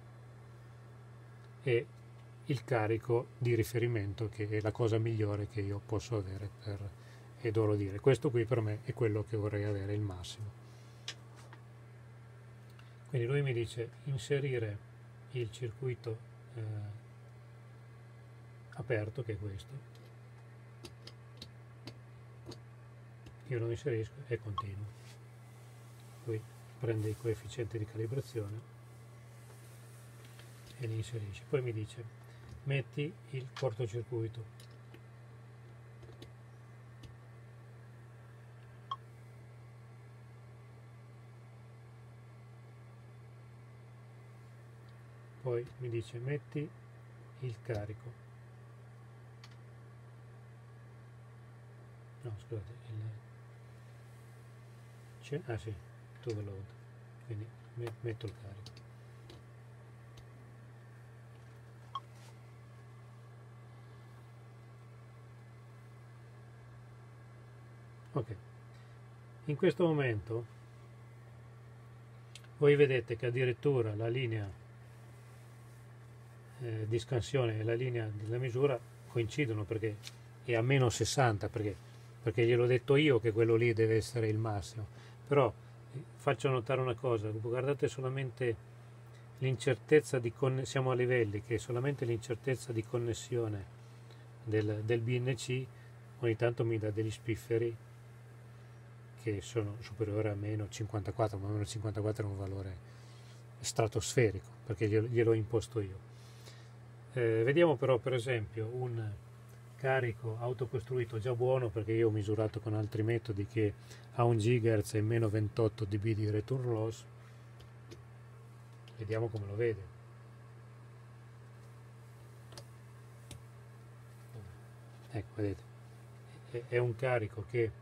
e il carico di riferimento, che è la cosa migliore che io posso avere per, e dovrò dire, questo qui per me è quello che vorrei avere, il massimo. Quindi lui mi dice inserire il circuito eh, aperto, che è questo, io lo inserisco e continuo. Lui prende i coefficienti di calibrazione e li inserisce, poi mi dice metti il cortocircuito, poi mi dice metti il carico, no scusate, il, ah sì, to the load, quindi metto il carico. Ok, in questo momento voi vedete che addirittura la linea eh, di scansione e la linea della misura coincidono, perché è a meno sessanta, perché, perché gliel'ho detto io che quello lì deve essere il massimo, però eh, faccio notare una cosa, guardate solamente l'incertezza di connessione, siamo a livelli che solamente l'incertezza di connessione del, del B N C ogni tanto mi dà degli spifferi che sono superiori a meno cinquantaquattro, ma meno cinquantaquattro è un valore stratosferico perché gliel'ho imposto io. Eh, vediamo però per esempio un carico autocostruito già buono, perché io ho misurato con altri metodi, che a un gigahertz e meno ventotto dB di return loss. Vediamo come lo vede. Ecco, vedete, è un carico che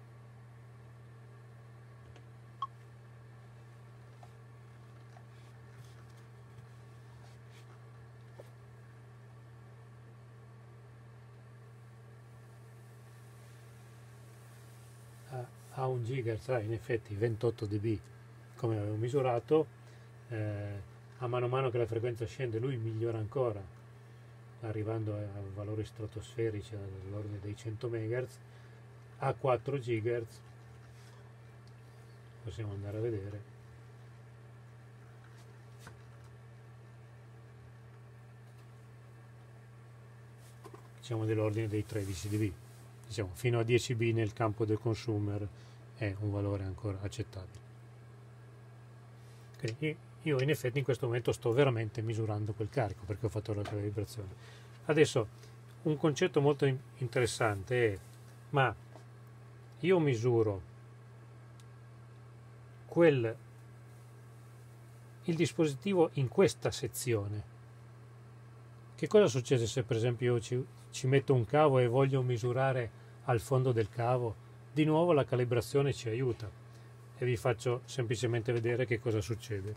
a un gigahertz ha in effetti ventotto dB come avevo misurato, eh, a mano a mano che la frequenza scende lui migliora ancora, arrivando a valori stratosferici all'ordine dei cento megahertz. A quattro gigahertz possiamo andare a vedere, diciamo dell'ordine dei tredici dB, diciamo fino a dieci dB nel campo del consumer è un valore ancora accettabile. Quindi io in effetti in questo momento sto veramente misurando quel carico perché ho fatto la calibrazione. Adesso un concetto molto interessante è: ma io misuro quel il dispositivo in questa sezione, che cosa succede se per esempio io ci, ci metto un cavo e voglio misurare al fondo del cavo? Di nuovo la calibrazione ci aiuta e vi faccio semplicemente vedere che cosa succede.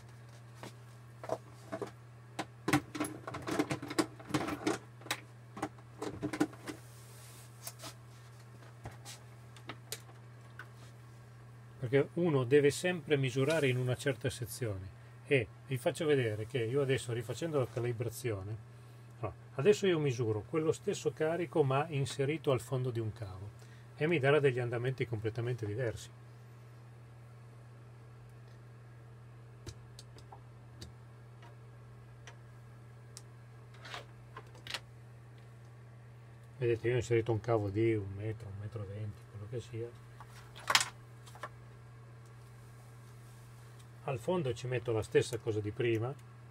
Perché uno deve sempre misurare in una certa sezione, e vi faccio vedere che io adesso, rifacendo la calibrazione, no, adesso io misuro quello stesso carico ma inserito al fondo di un cavo e mi darà degli andamenti completamente diversi. Vedete, io ho inserito un cavo di un metro, un metro e venti, quello che sia. Al fondo ci metto la stessa cosa di prima.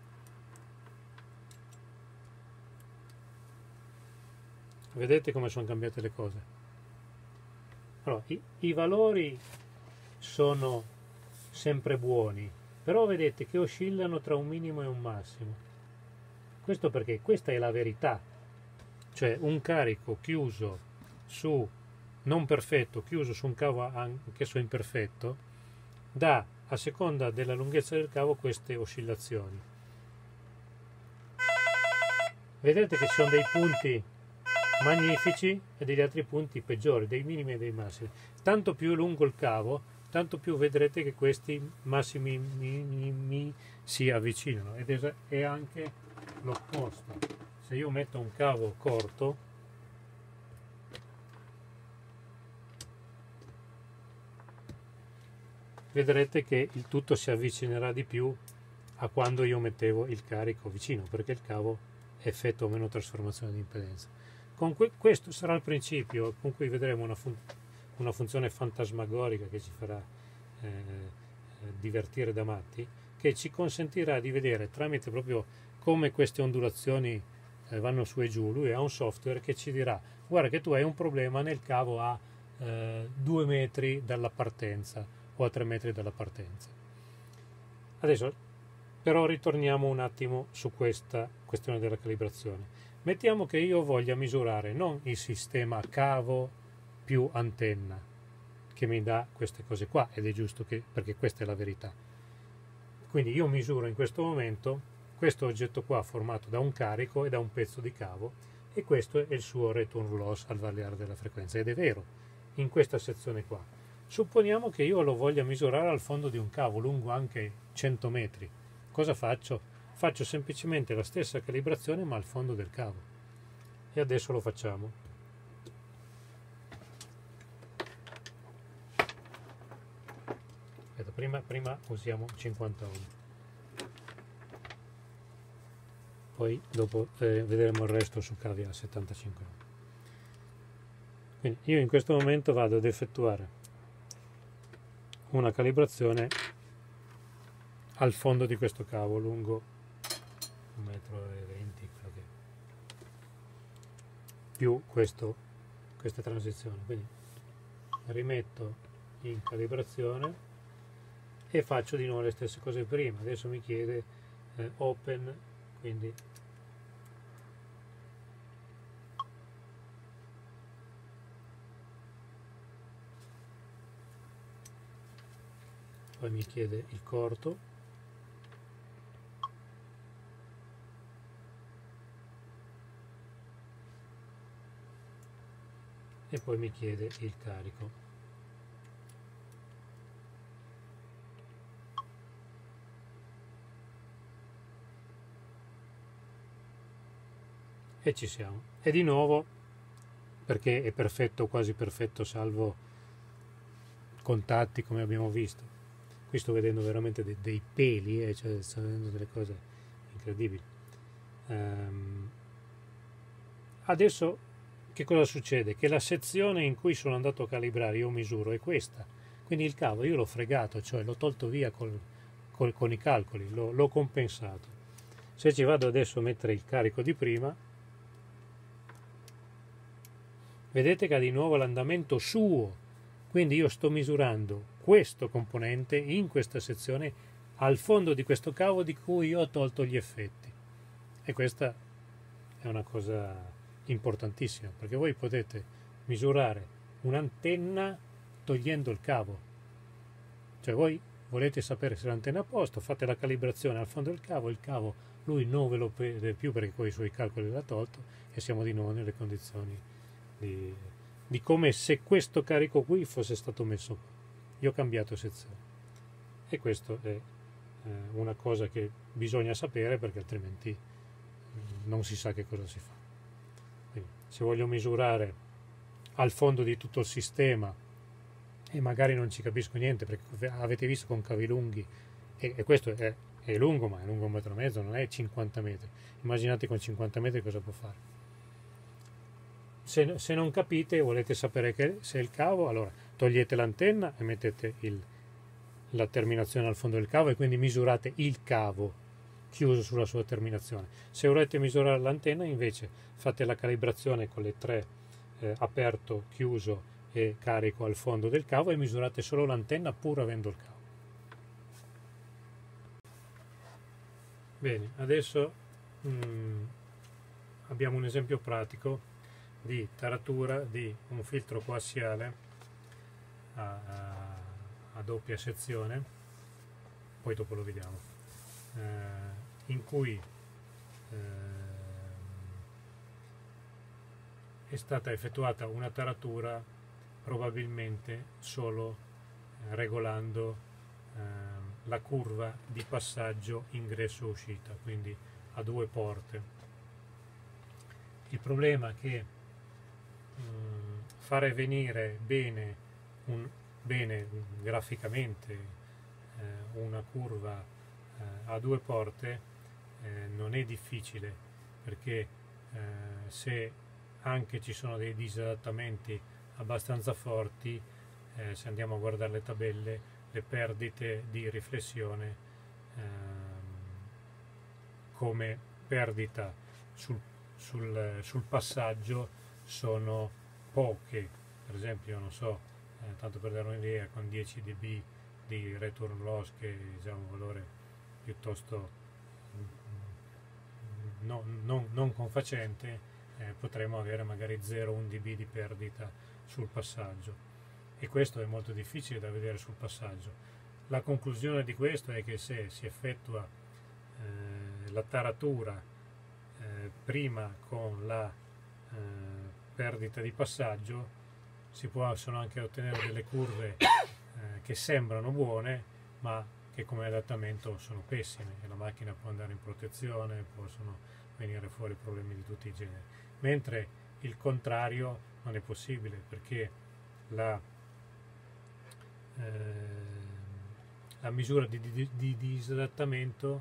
Vedete come sono cambiate le cose? Allora, i, i valori sono sempre buoni, però vedete che oscillano tra un minimo e un massimo. Questo perché questa è la verità, cioè un carico chiuso su non perfetto, chiuso su un cavo anch'esso imperfetto, dà a seconda della lunghezza del cavo queste oscillazioni. vedete che ci sono dei punti magnifici e degli altri punti peggiori, dei minimi e dei massimi. Tanto più è lungo il cavo, tanto più vedrete che questi massimi minimi si avvicinano, ed è anche l'opposto. Se io metto un cavo corto, vedrete che il tutto si avvicinerà di più a quando io mettevo il carico vicino, perché il cavo effettua meno trasformazione di impedenza. Con que questo sarà il principio con cui vedremo una, fun una funzione fantasmagorica che ci farà eh, divertire da matti, che ci consentirà di vedere tramite proprio come queste ondulazioni eh, vanno su e giù. Lui ha un software che ci dirà: guarda che tu hai un problema nel cavo a eh, due metri dalla partenza o a tre metri dalla partenza. Adesso però ritorniamo un attimo su questa questione della calibrazione. Mettiamo che io voglia misurare non il sistema cavo più antenna, che mi dà queste cose qua, ed è giusto che, perché questa è la verità. Quindi io misuro in questo momento questo oggetto qua formato da un carico e da un pezzo di cavo, e questo è il suo return loss al variare della frequenza, ed è vero, in questa sezione qua. Supponiamo che io lo voglia misurare al fondo di un cavo lungo anche cento metri. Cosa faccio? Faccio semplicemente la stessa calibrazione ma al fondo del cavo, e adesso lo facciamo. Aspetta, prima, prima usiamo cinquanta ohm, poi dopo eh, vedremo il resto su cavi a settantacinque ohm. Quindi io in questo momento vado ad effettuare una calibrazione al fondo di questo cavo lungo un metro e venti, più questo, questa transizione. Quindi rimetto in calibrazione e faccio di nuovo le stesse cose prima. Adesso mi chiede eh, open, quindi poi mi chiede il corto, e poi mi chiede il carico. E ci siamo. E di nuovo, perché è perfetto, quasi perfetto, salvo contatti come abbiamo visto. Qui sto vedendo veramente dei, dei peli, eh, cioè sto vedendo delle cose incredibili. Um, adesso che cosa succede? Che la sezione in cui sono andato a calibrare, io misuro, è questa. Quindi il cavo io l'ho fregato, cioè l'ho tolto via col, col, con i calcoli, l'ho compensato. Se ci vado adesso a mettere il carico di prima, vedete che ha di nuovo l'andamento suo. Quindi io sto misurando questo componente in questa sezione al fondo di questo cavo di cui io ho tolto gli effetti. E questa è una cosa importantissima, perché voi potete misurare un'antenna togliendo il cavo. Cioè voi volete sapere se l'antenna è a posto, fate la calibrazione al fondo del cavo, il cavo lui non ve lo vede più perché con i suoi calcoli l'ha tolto, e siamo di nuovo nelle condizioni di, di come se questo carico qui fosse stato messo qua. Io ho cambiato sezione, e questo è eh, una cosa che bisogna sapere, perché altrimenti eh, non si sa che cosa si fa. Quindi, se voglio misurare al fondo di tutto il sistema e magari non ci capisco niente, perché avete visto con cavi lunghi, e, e questo è, è lungo, ma è lungo un metro e mezzo, non è cinquanta metri. Immaginate con cinquanta metri cosa può fare. Se, se non capite, volete sapere che se è il cavo, allora togliete l'antenna e mettete il, la terminazione al fondo del cavo, e quindi misurate il cavo chiuso sulla sua terminazione. Se volete misurare l'antenna, invece fate la calibrazione con le tre eh, aperto, chiuso e carico al fondo del cavo, e misurate solo l'antenna pur avendo il cavo. Bene, adesso mh, abbiamo un esempio pratico di taratura di un filtro coassiale a, a, a doppia sezione, poi dopo lo vediamo, eh, in cui eh, è stata effettuata una taratura probabilmente solo eh, regolando eh, la curva di passaggio ingresso-uscita, quindi a due porte. Il problema è che mh, fare venire bene, un, bene graficamente eh, una curva eh, a due porte eh, non è difficile, perché eh, se anche ci sono dei disadattamenti abbastanza forti, eh, se andiamo a guardare le tabelle, le perdite di riflessione ehm, come perdita sul, sul, sul passaggio sono poche. Per esempio, non so, eh, tanto per dare un'idea, con dieci dB di return loss, che è già un valore piuttosto non, non, non confacente, eh, potremo avere magari zero virgola uno dB di perdita sul passaggio, e questo è molto difficile da vedere sul passaggio. La conclusione di questo è che se si effettua eh, la taratura eh, prima con la eh, perdita di passaggio, si possono anche ottenere delle curve eh, che sembrano buone, ma che come adattamento sono pessime, e la macchina può andare in protezione, possono venire fuori problemi di tutti i generi, mentre il contrario non è possibile, perché la, eh, la misura di, di, di disadattamento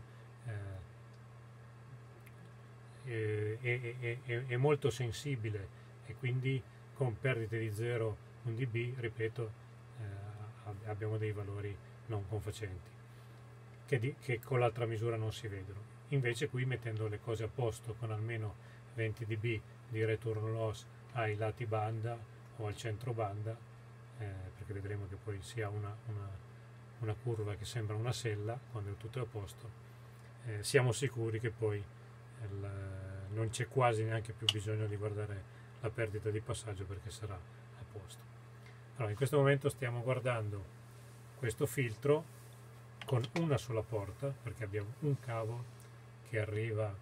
eh, è, è, è, è molto sensibile, e quindi con perdite di zero virgola uno dB, ripeto, eh, abbiamo dei valori non confacenti che, di, che con l'altra misura non si vedono. Invece qui, mettendo le cose a posto con almeno venti dB di return loss ai lati banda o al centro banda, eh, perché vedremo che poi si ha una, una, una curva che sembra una sella quando è tutto a posto, eh, siamo sicuri che poi il, non c'è quasi neanche più bisogno di guardare la perdita di passaggio, perché sarà a posto. Allora, in questo momento stiamo guardando questo filtro con una sola porta, perché abbiamo un cavo che arriva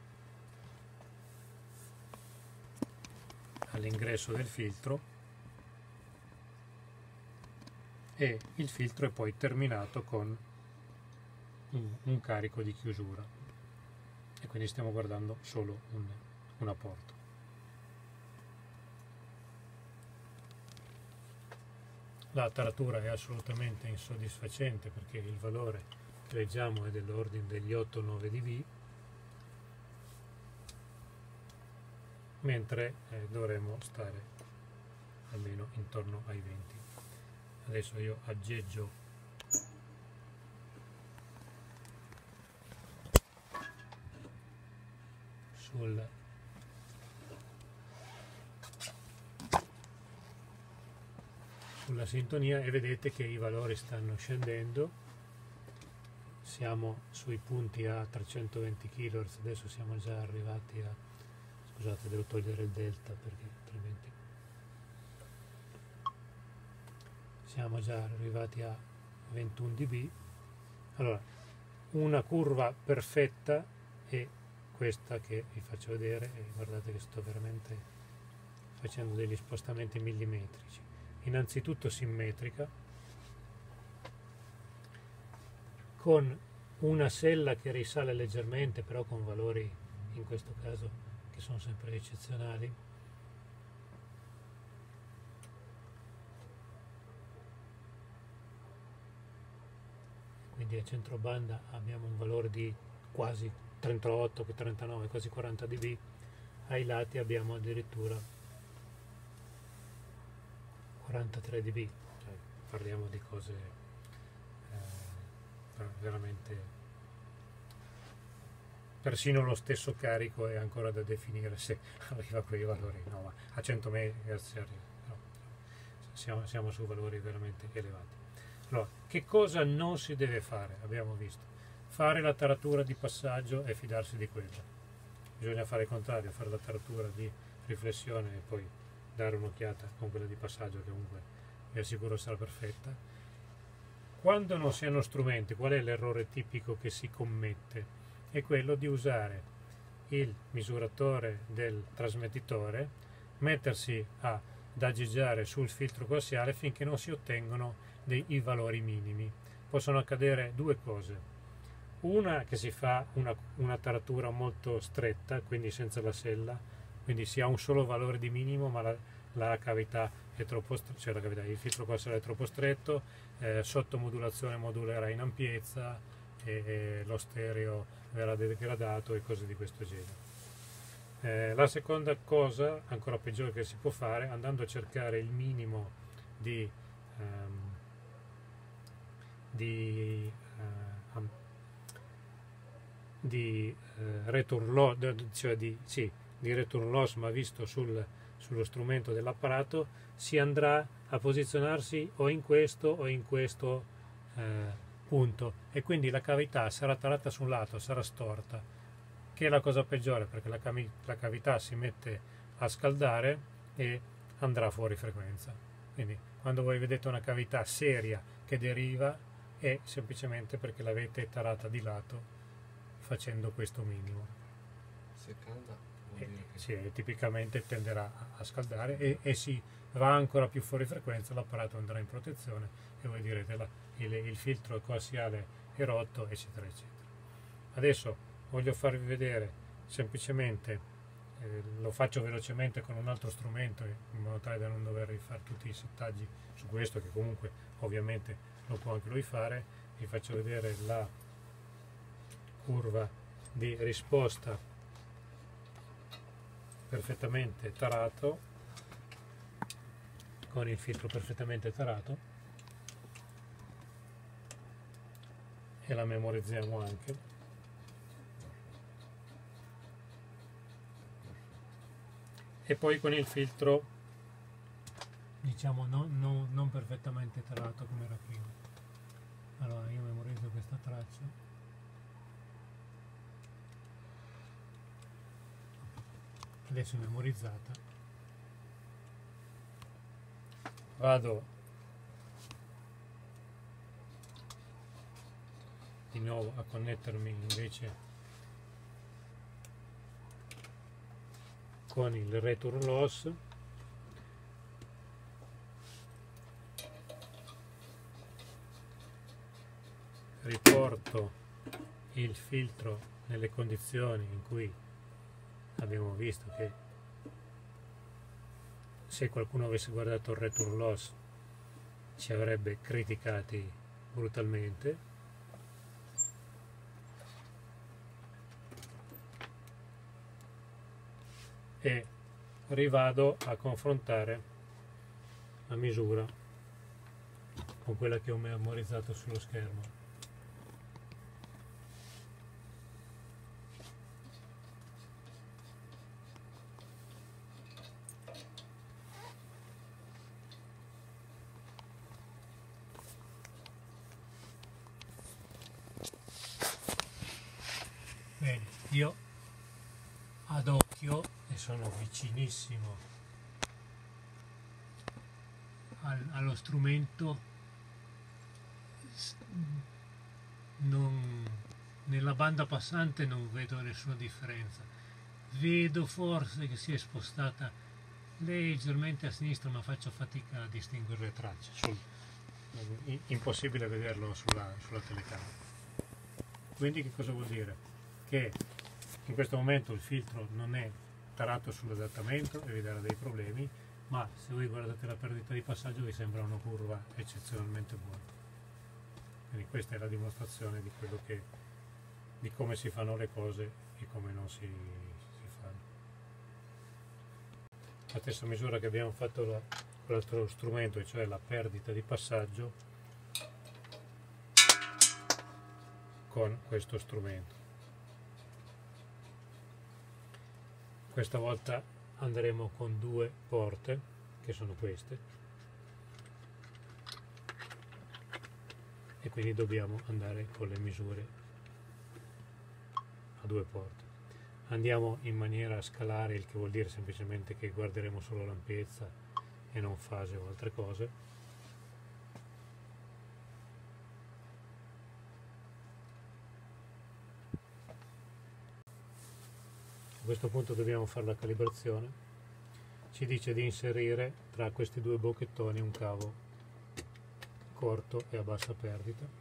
all'ingresso del filtro, e il filtro è poi terminato con un, un carico di chiusura, e quindi stiamo guardando solo un, una porta. La taratura è assolutamente insoddisfacente, perché il valore che leggiamo è dell'ordine degli otto nove dB, mentre eh, dovremmo stare almeno intorno ai venti. Adesso io aggeggio sul sulla sintonia, e vedete che i valori stanno scendendo. Siamo sui punti a trecentoventi chilohertz, adesso siamo già arrivati a, scusate, devo togliere il delta perché altrimenti siamo già arrivati a ventuno dB. Allora, una curva perfetta è questa che vi faccio vedere, e guardate che sto veramente facendo degli spostamenti millimetrici. Innanzitutto simmetrica, con una sella che risale leggermente, però con valori in questo caso che sono sempre eccezionali. Quindi a centrobanda abbiamo un valore di quasi trentotto, trentanove, quasi quaranta dB, ai lati abbiamo addirittura quarantatré dB, cioè parliamo di cose eh, veramente, persino lo stesso carico è ancora da definire se arriva a quei valori, no, ma a cento megahertz arriva, no, siamo, siamo su valori veramente elevati. Allora, che cosa non si deve fare? Abbiamo visto, fare la taratura di passaggio e fidarsi di quella. Bisogna fare il contrario, fare la taratura di riflessione e poi dare un'occhiata con quella di passaggio, che comunque vi assicuro sarà perfetta. Quando non si hanno strumenti, qual è l'errore tipico che si commette? È quello di usare il misuratore del trasmettitore mettersi a, ad aggeggiare sul filtro coassiale finché non si ottengono dei i valori minimi. Possono accadere due cose: una, che si fa una, una taratura molto stretta, quindi senza la sella, quindi si ha un solo valore di minimo, ma la, la cavità è troppo, cioè la cavità, il filtro coassiale è troppo stretto, eh, sottomodulazione modulerà in ampiezza e, e lo stereo verrà degradato e cose di questo genere. Eh, la seconda cosa, ancora peggiore, che si può fare, andando a cercare il minimo di, ehm, di, eh, di eh, return loss, cioè di, sì, di return loss, ma visto sul, sullo strumento dell'apparato, si andrà a posizionarsi o in questo o in questo eh, punto, e quindi la cavità sarà tarata su un lato, sarà storta, che è la cosa peggiore, perché la, la cavità si mette a scaldare e andrà fuori frequenza. Quindi quando voi vedete una cavità seria che deriva, è semplicemente perché l'avete tarata di lato facendo questo minimo. Se calda vuol E, dire che... sì, tipicamente tenderà a scaldare e, e si va ancora più fuori frequenza, l'apparato andrà in protezione e voi direte la, il, il filtro coassiale è rotto, eccetera eccetera. Adesso voglio farvi vedere semplicemente, eh, lo faccio velocemente con un altro strumento in modo tale da non dover rifare tutti i settaggi su questo, che comunque ovviamente lo può anche lui fare. Vi faccio vedere la curva di risposta perfettamente tarato, con il filtro perfettamente tarato, e la memorizziamo anche. E poi con il filtro, diciamo, non, non, non perfettamente tarato come era prima. Allora io memorizzo questa traccia, adesso è memorizzata, vado di nuovo a connettermi invece con il return loss, riporto il filtro nelle condizioni in cui abbiamo visto che se qualcuno avesse guardato il return loss ci avrebbe criticati brutalmente. E rivado a confrontare la misura con quella che ho memorizzato sullo schermo. Bene, io ad occhio, e sono vicinissimo al, allo strumento, non, nella banda passante non vedo nessuna differenza. Vedo forse che si è spostata leggermente a sinistra, ma faccio fatica a distinguere le tracce. Sul, impossibile vederlo sulla, sulla telecamera. Quindi che cosa vuol dire? Che in questo momento il filtro non è tarato sull'adattamento e vi darà dei problemi, ma se voi guardate la perdita di passaggio vi sembra una curva eccezionalmente buona. Quindi questa è la dimostrazione di quello che, di come si fanno le cose e come non si, si fanno. La stessa misura che abbiamo fatto la, con l'altro strumento, cioè la perdita di passaggio, con questo strumento. Questa volta andremo con due porte, che sono queste, e quindi dobbiamo andare con le misure a due porte. Andiamo in maniera a scalare, il che vuol dire semplicemente che guarderemo solo l'ampiezza e non fase o altre cose. A questo punto dobbiamo fare la calibrazione. Ci ci dice di inserire tra questi due bocchettoni un cavo corto e a bassa perdita.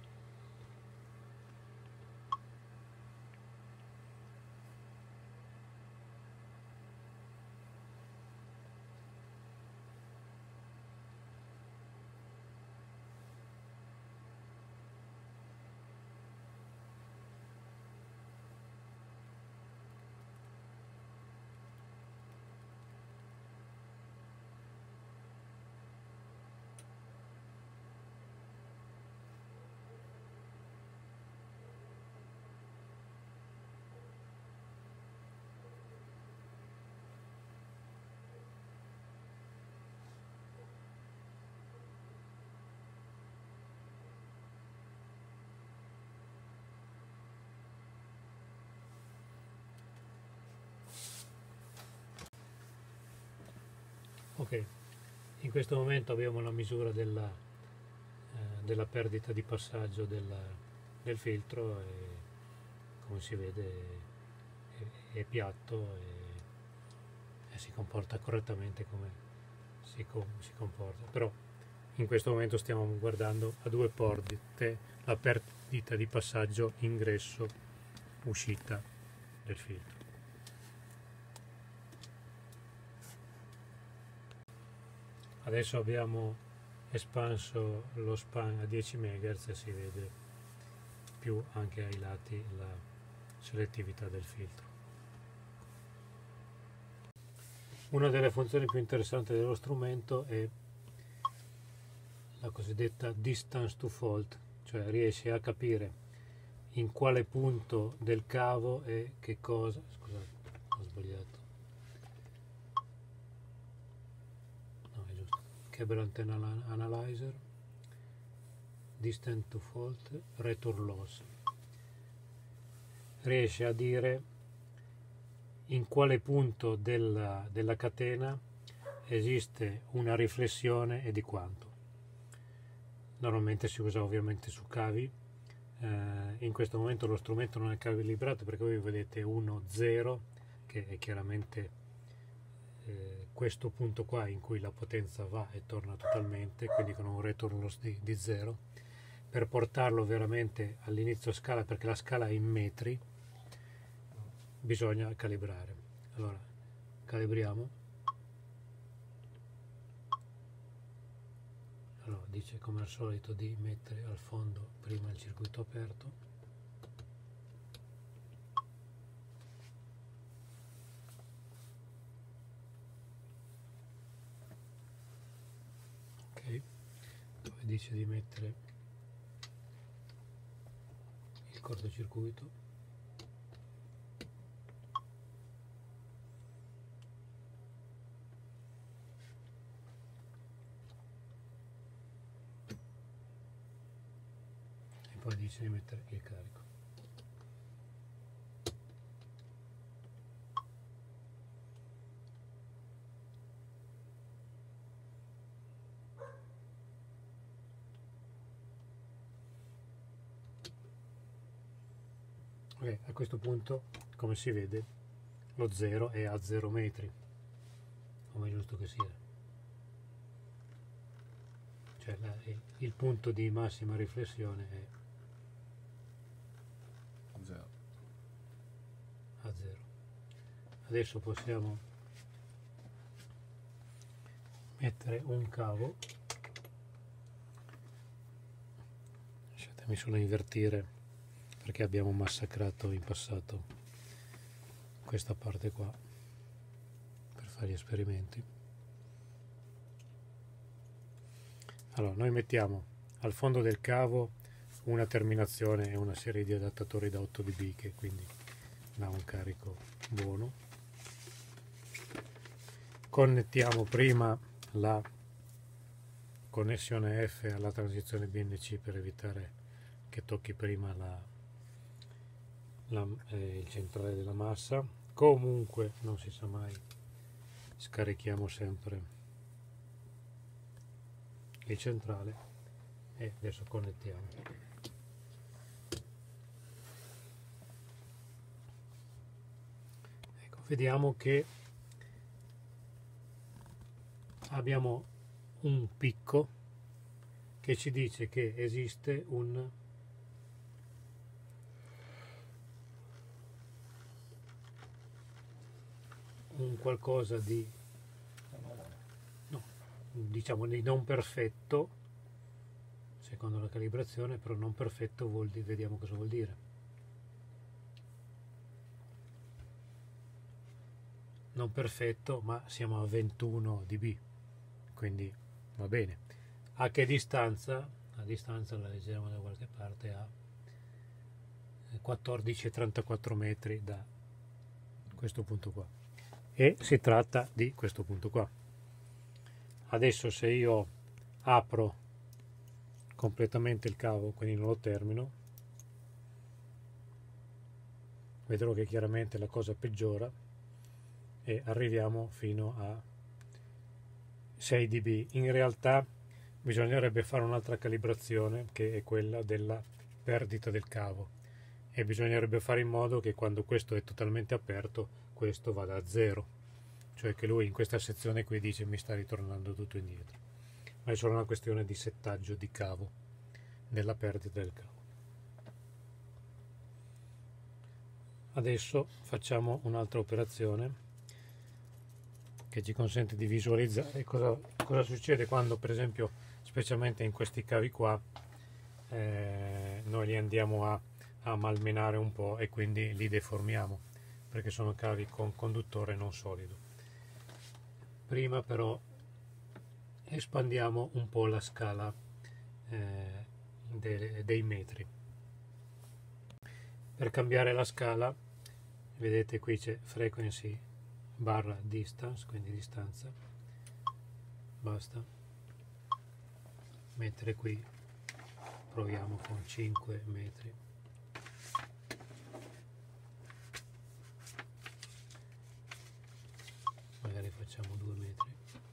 Ok, in questo momento abbiamo la misura della, eh, della perdita di passaggio della, del filtro e come si vede è, è piatto e, e si comporta correttamente come si, com, si comporta. Però in questo momento stiamo guardando a due perdite la perdita di passaggio ingresso-uscita del filtro. Adesso abbiamo espanso lo span a dieci megahertz e si vede più anche ai lati la selettività del filtro. Una delle funzioni più interessanti dello strumento è la cosiddetta distance to fault, cioè riesce a capire in quale punto del cavo e che cosa, scusate, ho sbagliato. Cable Antenna Analyzer, Distance to Fault, Return Loss. Riesce a dire in quale punto della, della catena esiste una riflessione e di quanto. Normalmente si usa ovviamente su cavi, eh, in questo momento lo strumento non è calibrato perché voi vedete uno zero che è chiaramente Eh, questo punto qua in cui la potenza va e torna totalmente, quindi con un return loss di, di zero. Per portarlo veramente all'inizio scala, perché la scala è in metri, bisogna calibrare. Allora calibriamo. Allora dice come al solito di mettere al fondo prima il circuito aperto. Dove dice di mettere il cortocircuito. E poi dice di mettere il carico. Okay, a questo punto, come si vede, lo zero è a zero metri, come è giusto che sia. Cioè la, il punto di massima riflessione è zero. a zero. Adesso possiamo mettere un cavo. Lasciatemi solo invertire, perché abbiamo massacrato in passato questa parte qua per fare gli esperimenti. Allora noi mettiamo al fondo del cavo una terminazione e una serie di adattatori da otto dB che quindi dà un carico buono. Connettiamo prima la connessione F alla transizione B N C per evitare che tocchi prima la La, eh, il centrale della massa. Comunque non si sa mai, scarichiamo sempre il centrale e adesso connettiamo. Ecco, vediamo che abbiamo un picco che ci dice che esiste un un qualcosa di no, diciamo di non perfetto secondo la calibrazione, però non perfetto vuol dire, vediamo cosa vuol dire. Non perfetto, ma siamo a ventuno dB, quindi va bene. A che distanza? A distanza la leggeremo da qualche parte, a quattordici virgola trentaquattro metri da questo punto qua, e si tratta di questo punto qua. Adesso se io apro completamente il cavo, quindi non lo termino, vedrò che chiaramente la cosa peggiora e arriviamo fino a sei dB. In realtà bisognerebbe fare un'altra calibrazione, che è quella della perdita del cavo, e bisognerebbe fare in modo che quando questo è totalmente aperto questo vada a zero, cioè che lui in questa sezione qui dice mi sta ritornando tutto indietro, ma è solo una questione di settaggio di cavo, della perdita del cavo. Adesso facciamo un'altra operazione che ci consente di visualizzare cosa, cosa succede quando, per esempio, specialmente in questi cavi qua, eh, noi li andiamo a, a malmenare un po' e quindi li deformiamo, perché sono cavi con conduttore non solido. Prima però espandiamo un po' la scala eh, dei, dei metri. Per cambiare la scala, vedete qui c'è frequency barra distance, quindi distanza, basta mettere qui, proviamo con cinque metri, magari facciamo due metri,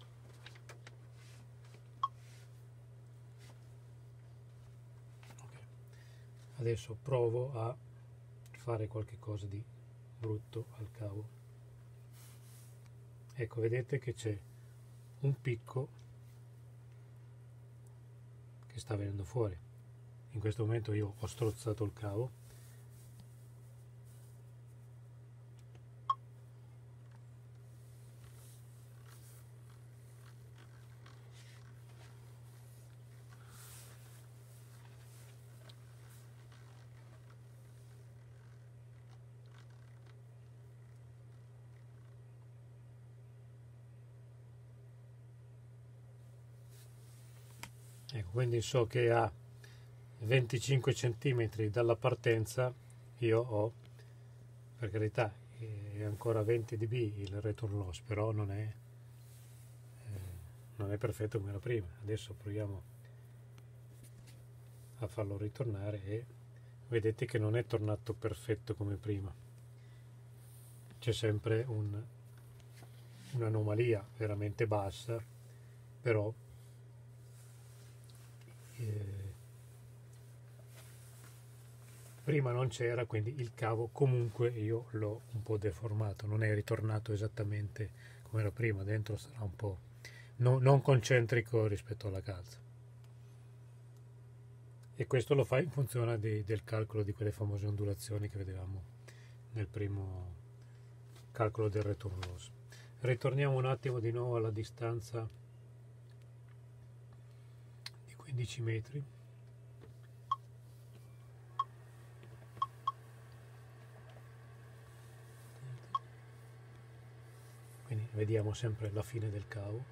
okay. Adesso provo a fare qualche cosa di brutto al cavo. Ecco, vedete che c'è un picco che sta venendo fuori. In questo momento io ho strozzato il cavo. Ecco, quindi so che a venticinque centimetri dalla partenza io ho, per carità, è ancora venti dB il return loss, però non è, eh, non è perfetto come era prima. Adesso proviamo a farlo ritornare e vedete che non è tornato perfetto come prima. C'è sempre un, un'anomalia veramente bassa, però Eh, prima non c'era, quindi il cavo comunque io l'ho un po' deformato, non è ritornato esattamente come era prima, dentro sarà un po' no, non concentrico rispetto alla calza, e questo lo fa in funzione di, del calcolo di quelle famose ondulazioni che vedevamo nel primo calcolo del return loss. Ritorniamo un attimo di nuovo alla distanza di quindici metri. Quindi vediamo sempre la fine del cavo.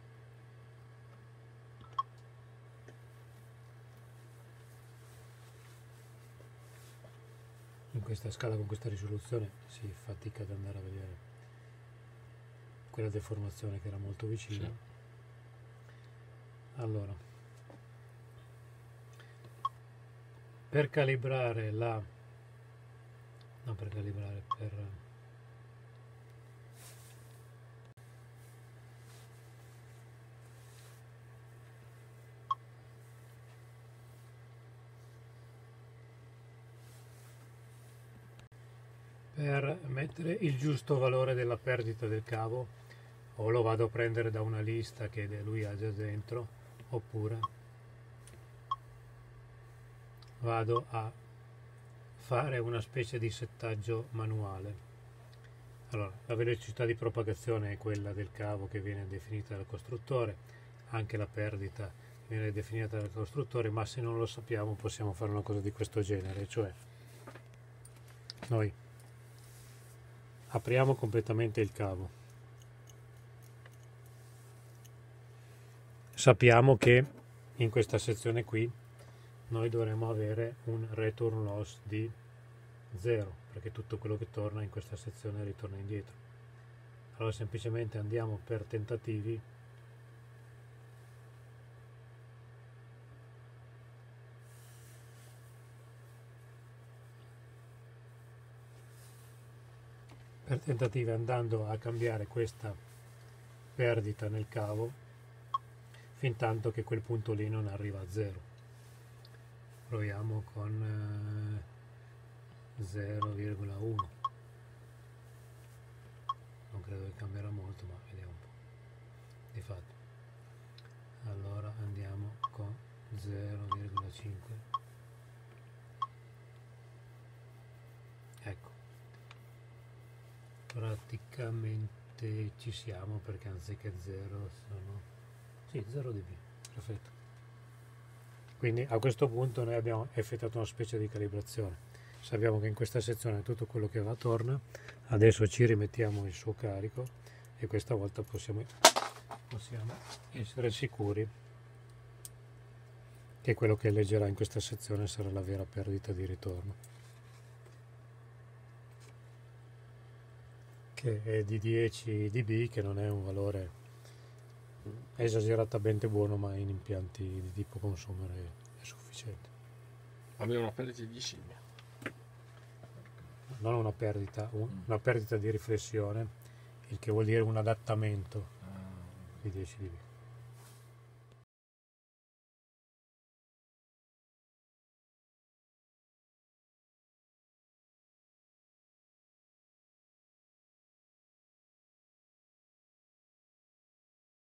In questa scala, con questa risoluzione, si fatica ad andare a vedere quella deformazione che era molto vicina. Sì. Allora, per calibrare la no per calibrare per per mettere il giusto valore della perdita del cavo o lo vado a prendere da una lista che lui ha già dentro, oppure vado a fare una specie di settaggio manuale. Allora, la velocità di propagazione è quella del cavo che viene definita dal costruttore, anche la perdita viene definita dal costruttore, ma se non lo sappiamo possiamo fare una cosa di questo genere, cioè noi apriamo completamente il cavo, sappiamo che in questa sezione qui noi dovremo avere un return loss di zero, perché tutto quello che torna in questa sezione ritorna indietro. Allora semplicemente andiamo per tentativi per tentativi andando a cambiare questa perdita nel cavo fin tanto che quel punto lì non arriva a zero. Proviamo con zero virgola uno, non credo che cambierà molto, ma vediamo un po' di fatto. Allora andiamo con zero virgola cinque, ecco, praticamente ci siamo, perché anziché zero sono sì, zero dB, perfetto. Quindi a questo punto noi abbiamo effettuato una specie di calibrazione. Sappiamo che in questa sezione tutto quello che va torna. Adesso ci rimettiamo il suo carico e questa volta possiamo, possiamo essere sicuri che quello che leggerà in questa sezione sarà la vera perdita di ritorno, che è di dieci dB, che non è un valore esageratamente buono, ma in impianti di tipo consumer è, è sufficiente. Abbiamo una perdita di dieci dB. Non una perdita, un, una perdita di riflessione, il che vuol dire un adattamento di dieci dB.